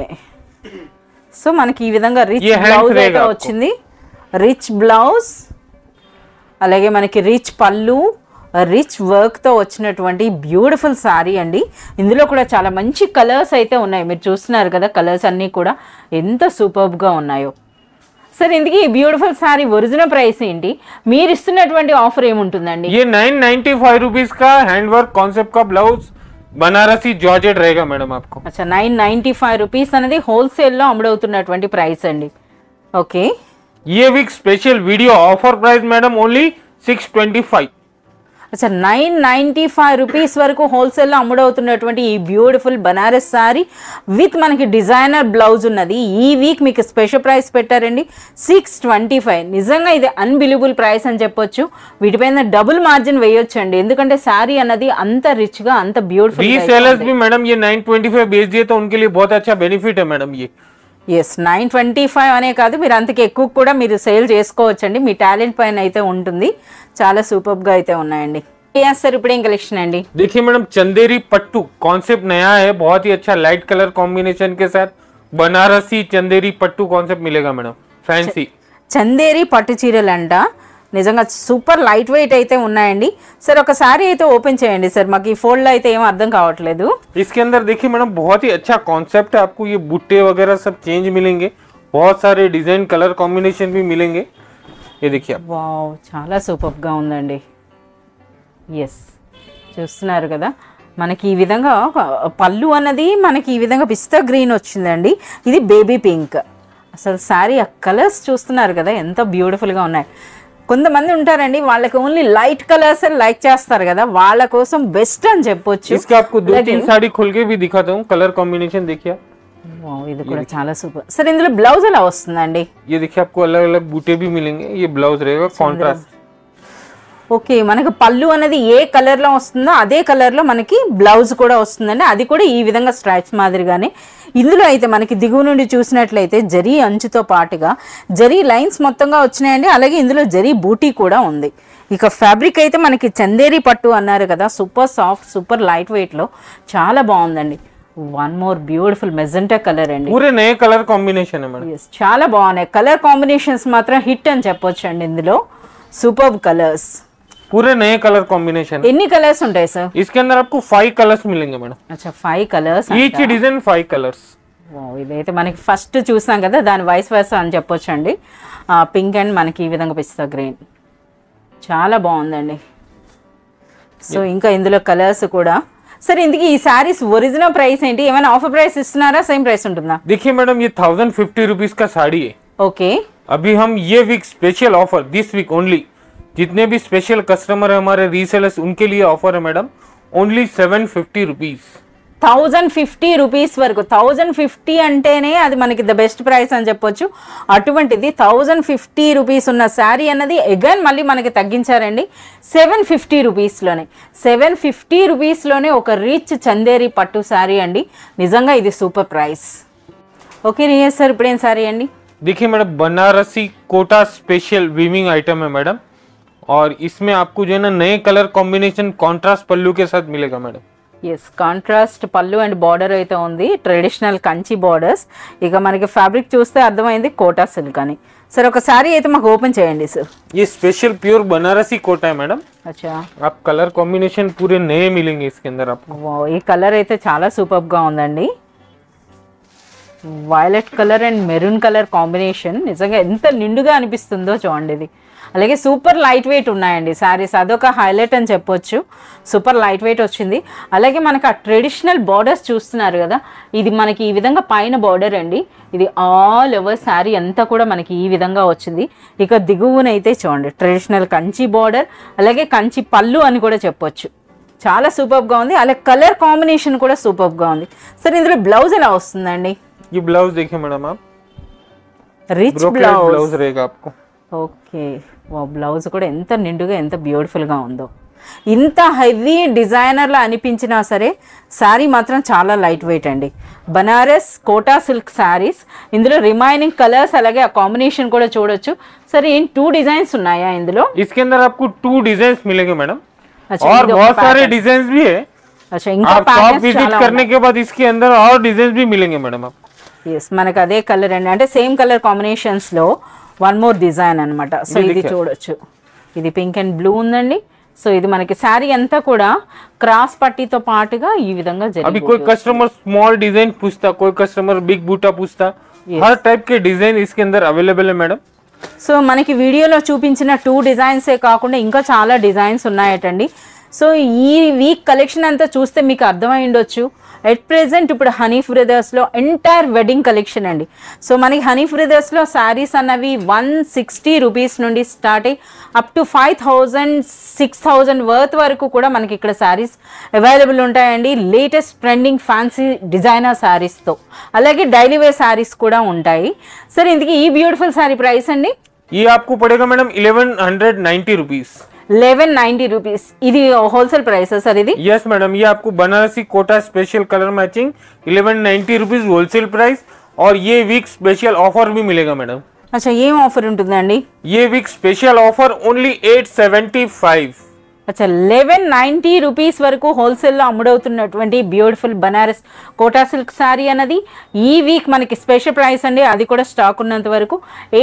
సో మనకి ఈ విధంగా రిచ్ ये hands బ్లౌజ్ అయితే रहेगा వచ్చింది, రిచ్ బ్లౌజ్ అలాగే మనకి రిచ్ పళ్ళు, రిచ్ వర్క్ తో వచ్చినటువంటి బ్యూటిఫుల్ సారీ అండి. ఇందులో కూడా చాలా మంచి కలర్స్ అయితే ఉన్నాయి, మీరు చూస్తున్నారు కదా కలర్స్ అన్నీ కూడా ఎంత సూపర్బ్ గా ఉన్నాయో. సరే ఇందుకు ఈ బ్యూటిఫుల్ సారీ ఒరిజినల్ ప్రైస్ ఏంటి, మీరు ఇస్తున్నటువంటి ఆఫర్ ఏముంటుందండి? ये 995 रुपीज का हैंडवर्क कॉन्सेप्ट का ब्लाउज बनारसी जॉर्जेट रहेगा मैडम आपको। అచ్చా 995 రూపీస్ అనేది హోల్సేల్లో అమ్ముడవుతున్నటువంటి ప్రైస్ అండి. ఓకే ये week special video offer price madam only 625। అచ్చా 995 రూపీస్ వరకు హోల్సేల్లో అమ్ముడవుతున్నటువంటి ఈ బ్యూటిఫుల్ బనారస్ సారీ విత్ మనకి డిజైనర్ బ్లౌజ్ ఉన్నది. ఈ వీక్ మీకు స్పెషల్ ప్రైస్ పెట్టారండి 625. నిజంగా ఇది అన్బిలీవబుల్ ప్రైస్ అని చెప్పొచ్చు. వీటిపైన డబుల్ మార్జిన్ వేయొచ్చు అండి, ఎందుకంటే సారీ అన్నది అంత రిచ్ గా అంత బ్యూటిఫుల్. रीसेलर्स भी मैडम ये 925 बेच दिए तो उनके लिए बहुत अच्छा बेनिफिट है मैडम ये। ఎస్ 925 అనే కాదు, మీరు అంతకు ఎక్కువ కూడా మీరు సేల్ చేసుకోవచ్చండి, మీ టాలెంట్ పైన అయితే ఉంటుంది. చాలా సూపర్ గా అయితే ఉన్నాయండి. సార్ ఇప్పుడు ఏం కలెక్షన్ అండి? देखिए मैडम चंदेरी पट्टू कॉन्सेप्ट नया है, बहुत ही अच्छा लाइट कलर कॉम्बिनेशन के साथ बनारसी चंदेरी पट्टू कॉन्सेप्ट मिलेगा मैडम, फैंसी చందేరి పట్టు చీరలంట. నిజంగా సూపర్ లైట్ వెయిట్ అయితే ఉన్నాయండి. సార్ ఒక సారీ అయితే ఓపెన్ చేయండి సార్, మాకు ఈ ఫోల్డ్ అయితే ఏం అర్థం కావట్లేదు. इसके अंदर देखिए मैडम बहुत ही अच्छा कॉन्सेप्ट है, आपको ये बुट्टे वगैरह सब चेंज मिलेंगे, बहुत सारे डिजाइन कलर कॉम्बिनेशन भी मिलेंगे। ये देखिए आप, వావ్ చాలా సూపర్ గా ఉందండి. ఎస్ చూస్తున్నారు కదా మనకి ఈ విధంగా పళ్ళు అన్నది మనకి ఈ విధంగా పిస్తా గ్రీన్ వచ్చిందండి, ఇది బేబీ పింక్. అసలు సారీ ఆ కలర్స్ చూస్తున్నారు కదా ఎంత బ్యూటిఫుల్ గా ఉన్నాయి. కొంతమంది ఉంటారండి వాళ్ళకి ఓన్లీ లైట్ కలర్స్ లైక్ చేస్తారు కదా, వాళ్ళ కోసం బెస్ట్ అని చెప్పొచ్చు. इसका आपको 2-3 साड़ी खोल के भी दिखाता हूँ, कलर कॉम्बिनेशन देखिए। వావ్ ఇది కూడా చాలా సూపర్. సరే ఇందులో బ్లౌజ్ ఎలా వస్తుందండి? ये देखिए आपको अलग अलग बूटे भी मिलेंगे, ये ब्लाउज रहेगा कॉन्ट्रास्ट। ఓకే మనకి పళ్ళు అనేది ఏ కలర్ లో వస్తుందో అదే కలర్ లో మనకి బ్లౌజ్ కూడా వస్తుందండి, అది కూడా ఈ విధంగా స్ట్రైప్స్ మాదిరిగానే. ఇందులో అయితే మనకి దిగువ నుండి చూసినట్లయితే జరీ అంచుతో పాటుగా జరీ లైన్స్ మొత్తంగా వచ్చినాయండి, అలాగే ఇందులో జరీ బూటీ కూడా ఉంది. ఇక ఫ్యాబ్రిక్ అయితే మనకి చందేరి పట్టు అన్నారు కదా, super soft super light weight లో చాలా బాగుందండి. One more beautiful magenta colour అండి. पूरे नए कलर कॉम्बिनेशन है मैडम. ఎస్ చాలా బాగున్నాయి. కలర్ కాంబినేషన్స్ మాత్రం హిట్ అని చెప్పొచ్చు అండి. ఇందులో సూపర్ కలర్స్, पूरे नए कलर कॉम्बिनेशन. ఎన్ని కలర్స్ ఉంటాయి సార్? इसके अंदर आपको 5 कलर्स मिलेंगे मैडम. అచ్చా 5 కలర్స్. Each design 5 colours. ఇదైతే మనకి ఫస్ట్ చూసాం కదా, దాని వైస్ వర్సా అని చెప్పొచ్చు అండి. పింక్ అండ్ మనకి ఈ విధంగా పిస్తా గ్రీన్ చాలా బాగుందండి. సో ఇంకా ఇందులో కలర్స్ కూడా. సరే ఇందుకు ఈ సారీస్ ఒరిజినల్ ప్రైస్ ఏంటి? ఏమైనా ఆఫర్ ప్రైస్ ఇస్తున్నారా? సేమ్ ప్రైస్ ఉంటుందా? देखिए मैडम ये 1050 रुपीज का साड़ी है. ఓకే. अभी हम ये week special offer, this week only, जितने भी स्पेशल कस्टमर है हमारे रीसेलर्स उनके लिए ऑफर है मैडम. Only 750 rupees. 1050 రూపీస్ వరకు. 1050 అంటేనే అది మనకి ద బెస్ట్ ప్రైస్ అని చెప్పొచ్చు. అటువంటిది 1050 రూపీస్ ఉన్న శారీ అన్నది అగైన్ మళ్ళీ మనకి తగ్గించారండి 750 రూపీస్లోనే. 750 రూపీస్లోనే ఒక రిచ్ చందేరి పట్టు శారీ అండి. నిజంగా ఇది సూపర్ ప్రైస్. ఓకే రియస్ సార్, ఇప్పుడేం శారీ అండి? देखिए madam Banarasi Kota special weaving item है मैडम, और इसमें आपको जो है ना नए कलर कॉम्बिनेशन कॉन्ट्रास्ट पल्लू के साथ मिलेगा मैडम. ఎస్ కాంట్రాస్ట్ పళ్ళు అండ్ బార్డర్ అయితే ఉంది. Traditional Kanchi borders. ఇక మనకి ఫ్యాబ్రిక్ చూస్తే అర్థమైంది కోటా సిల్క్ అని. సార్ ఒక శారీ అయితే మాకు ఓపెన్ చేయండి సార్. ये स्पेशल प्योर बनारसी कोटा है मैडम. అచ్చా आप कलर कॉम्बिनेशन पूरे नए मिलेंगे इसके अंदर आपको. వావ్, ఈ కలర్ అయితే చాలా సూపర్గా ఉందండి. Violet colour and maroon colour combination నిజంగా ఎంత నిండుగా అనిపిస్తుందో చూడండి ఇది. అలాగే సూపర్ లైట్ వెయిట్ ఉన్నాయండి శారీస్, అదొక హైలైట్ అని చెప్పొచ్చు. సూపర్ లైట్ వెయిట్ వచ్చింది. అలాగే మనకి ఆ ట్రెడిషనల్ బార్డర్స్ చూస్తున్నారు కదా, ఇది మనకి ఈ విధంగా పైన బార్డర్ అండి. ఇది ఆల్ ఓవర్ శారీ అంతా కూడా మనకి ఈ విధంగా వచ్చింది. ఇక దిగువనైతే చూడండి ట్రెడిషనల్ కంచి బార్డర్, అలాగే కంచి పళ్ళు అని కూడా చెప్పొచ్చు. చాలా సూపర్గా ఉంది. అలాగే కలర్ కాంబినేషన్ కూడా సూపర్గా ఉంది. సరే ఇందులో బ్లౌజ్ ఎలా వస్తుందండి? ये ब्लाउज देखिए मैडम, आप రిచ్ ब्रोकेड బ్లౌజ్. ब्लाउज रहेगा आपको. ఓకే. బ్లౌజ్ కూడా ఎంత నిండుగా ఎంత బ్యూటిఫుల్గా ఉందో. ఇంత హెవీ డిజైనర్లా అనిపించినా సరే శారీ మాత్రం చాలా లైట్ వెయిట్ అండి. బనారస్ కోటా సిల్క్ శారీస్. ఇందులో రిమైనింగ్ కలర్స్ అలాగే ఆ కాంబినేషన్ కూడా చూడొచ్చు. సరే ఏం 2 డిజైన్స్ ఉన్నాయా ఇందులో? इसके अंदर आपको 2 डिजाइन मिलेंगे मैडम, अच्छा, और इनके बहुत ऊपर सारे pattern. डिजाइन भी है. అచ్చా ఇంకా आप शॉप विजिट करने के बाद इसके अंदर और डिजाइन भी मिलेंगे मैडम आप. ఎస్ మనకు అదే కలర్ అండి, అంటే సేమ్ కలర్ కాంబినేషన్స్ లో వన్ మోర్ డిజైన్ అన్నమాట. సో ఇది చూడొచ్చు. ఇది పింక్ అండ్ బ్లూ ఉందండి. సో ఇది మనకి శారీ అంతా కూడా క్రాస్ పట్టీతో పాటుగా ఈ విధంగా अभी జరిగింది. कोई कस्टमर स्मॉल डिजाइन पूछता, कोई कस्टमर बिग बूटा पूछता, हर टाइप के डिजाइन इसके अंदर अवेलेबल है मैडम. సో మనకి వీడియోలో చూపించిన 2 డిజైన్సే కాకుండా ఇంకా చాలా డిజైన్స్ ఉన్నాయటండి. సో ఈ వీక్ కలెక్షన్ అంతా చూస్తే మీకు అర్థమై ఉండొచ్చు. ఎట్ ప్రెజెంట్ ఇప్పుడు హనీఫ్ బ్రదర్స్లో ఎంటైర్ వెడ్డింగ్ కలెక్షన్ అండి. సో మనకి హనీఫ్ బ్రదర్స్లో శారీస్ అన్నవి 160 రూపీస్ నుండి స్టార్ట్ అయ్యి అప్ టు 5000 6000 వర్త్ వరకు కూడా మనకి ఇక్కడ శారీస్ అవైలబుల్ ఉంటాయండి. లేటెస్ట్ ట్రెండింగ్ ఫ్యాన్సీ డిజైనర్ శారీస్తో, అలాగే డైలీ వేర్ శారీస్ కూడా ఉంటాయి. సరే ఇందుకు ఈ బ్యూటిఫుల్ శారీ ప్రైస్ అండి? ये आपको पड़ेगा मैडम 1190 रुपीज. 1190 రూపీస్. ఇది హోల్సేల్ ప్రైస్ సార్ ఇది? यस मैडम, ये आपको Banarasi Kota special colour matching 1190 rupees wholesale price, और ये वीक स्पेशल ऑफर भी मिलेगा मैडम. అచ్చా ఏం ఆఫర్ ఉంటుందండి? ये वीक स्पेशल ऑफर ओनली 875. అచ్చా 1190 రూపీస్ వరకు హోల్సేల్లో అమ్ముడవుతున్నటువంటి బ్యూటిఫుల్ బనారస్ కోటా సిల్క్ శారీ అన్నది ఈ వీక్ మనకి స్పెషల్ ప్రైస్ అండి. అది కూడా స్టాక్ ఉన్నంత వరకు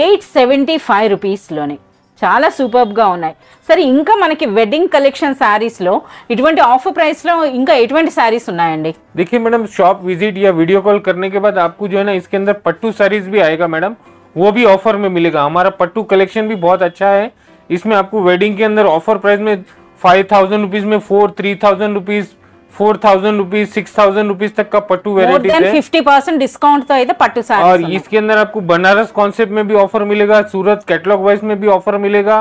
875 రూపీస్లోనే. చాలా సూపర్గా ఉన్నాయి. సరే ఇంకా మనకి వెడ్డింగ్ కలెక్షన్ శారీస్లో ఇటువంటి ఆఫర్ ప్రైస్లో ఇంకా ఎటువంటి శారీస్ ఉన్నాయండి? देखिए मैडम, शॉप विजिट या वीडियो कॉल करने के बाद आपको जो है ना इसके अंदर पट्टू साड़ीज भी आएगा मैडम, वो भी ऑफर में मिलेगा. हमारा पट्टू कलेक्शन भी बहुत अच्छा है. इसमें आपको वेडिंग के अंदर ऑफर प्राइस में 5000 रुपीज में 3000 रुपीज, 4000 रुपीज, 6000 रुपीज तक का पट्टू మోర్ वेराइटी దెన్ है. 50% డిస్కౌంట్ తో అయితే పట్టు और శారీస్. इसके अंदर आपको बनारस कॉन्सेप्ट में भी ऑफर मिलेगा, सूरत कैटलॉग वाइज में भी ऑफर मिलेगा.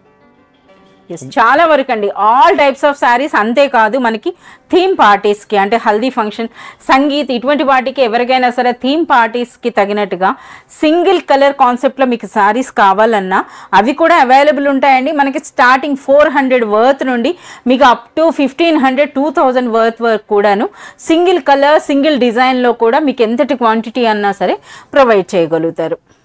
చాలా వరకు అండి ఆల్ టైప్స్ ఆఫ్ శారీస్. అంతేకాదు మనకి థీమ్ పార్టీస్కి అంటే హల్దీ ఫంక్షన్, సంగీత్ ఇటువంటి వాటికి ఎవరికైనా సరే థీమ్ పార్టీస్కి తగినట్టుగా సింగిల్ కలర్ కాన్సెప్ట్లో మీకు శారీస్ కావాలన్నా అవి కూడా అవైలబుల్ ఉంటాయండి. మనకి స్టార్టింగ్ 400 వర్త్ నుండి మీకు అప్ టు 1500 2000 వర్త్ వరకు కూడాను సింగిల్ కలర్ సింగిల్ డిజైన్లో కూడా మీకు ఎంతటి క్వాంటిటీ అన్నా సరే ప్రొవైడ్ చేయగలుగుతారు.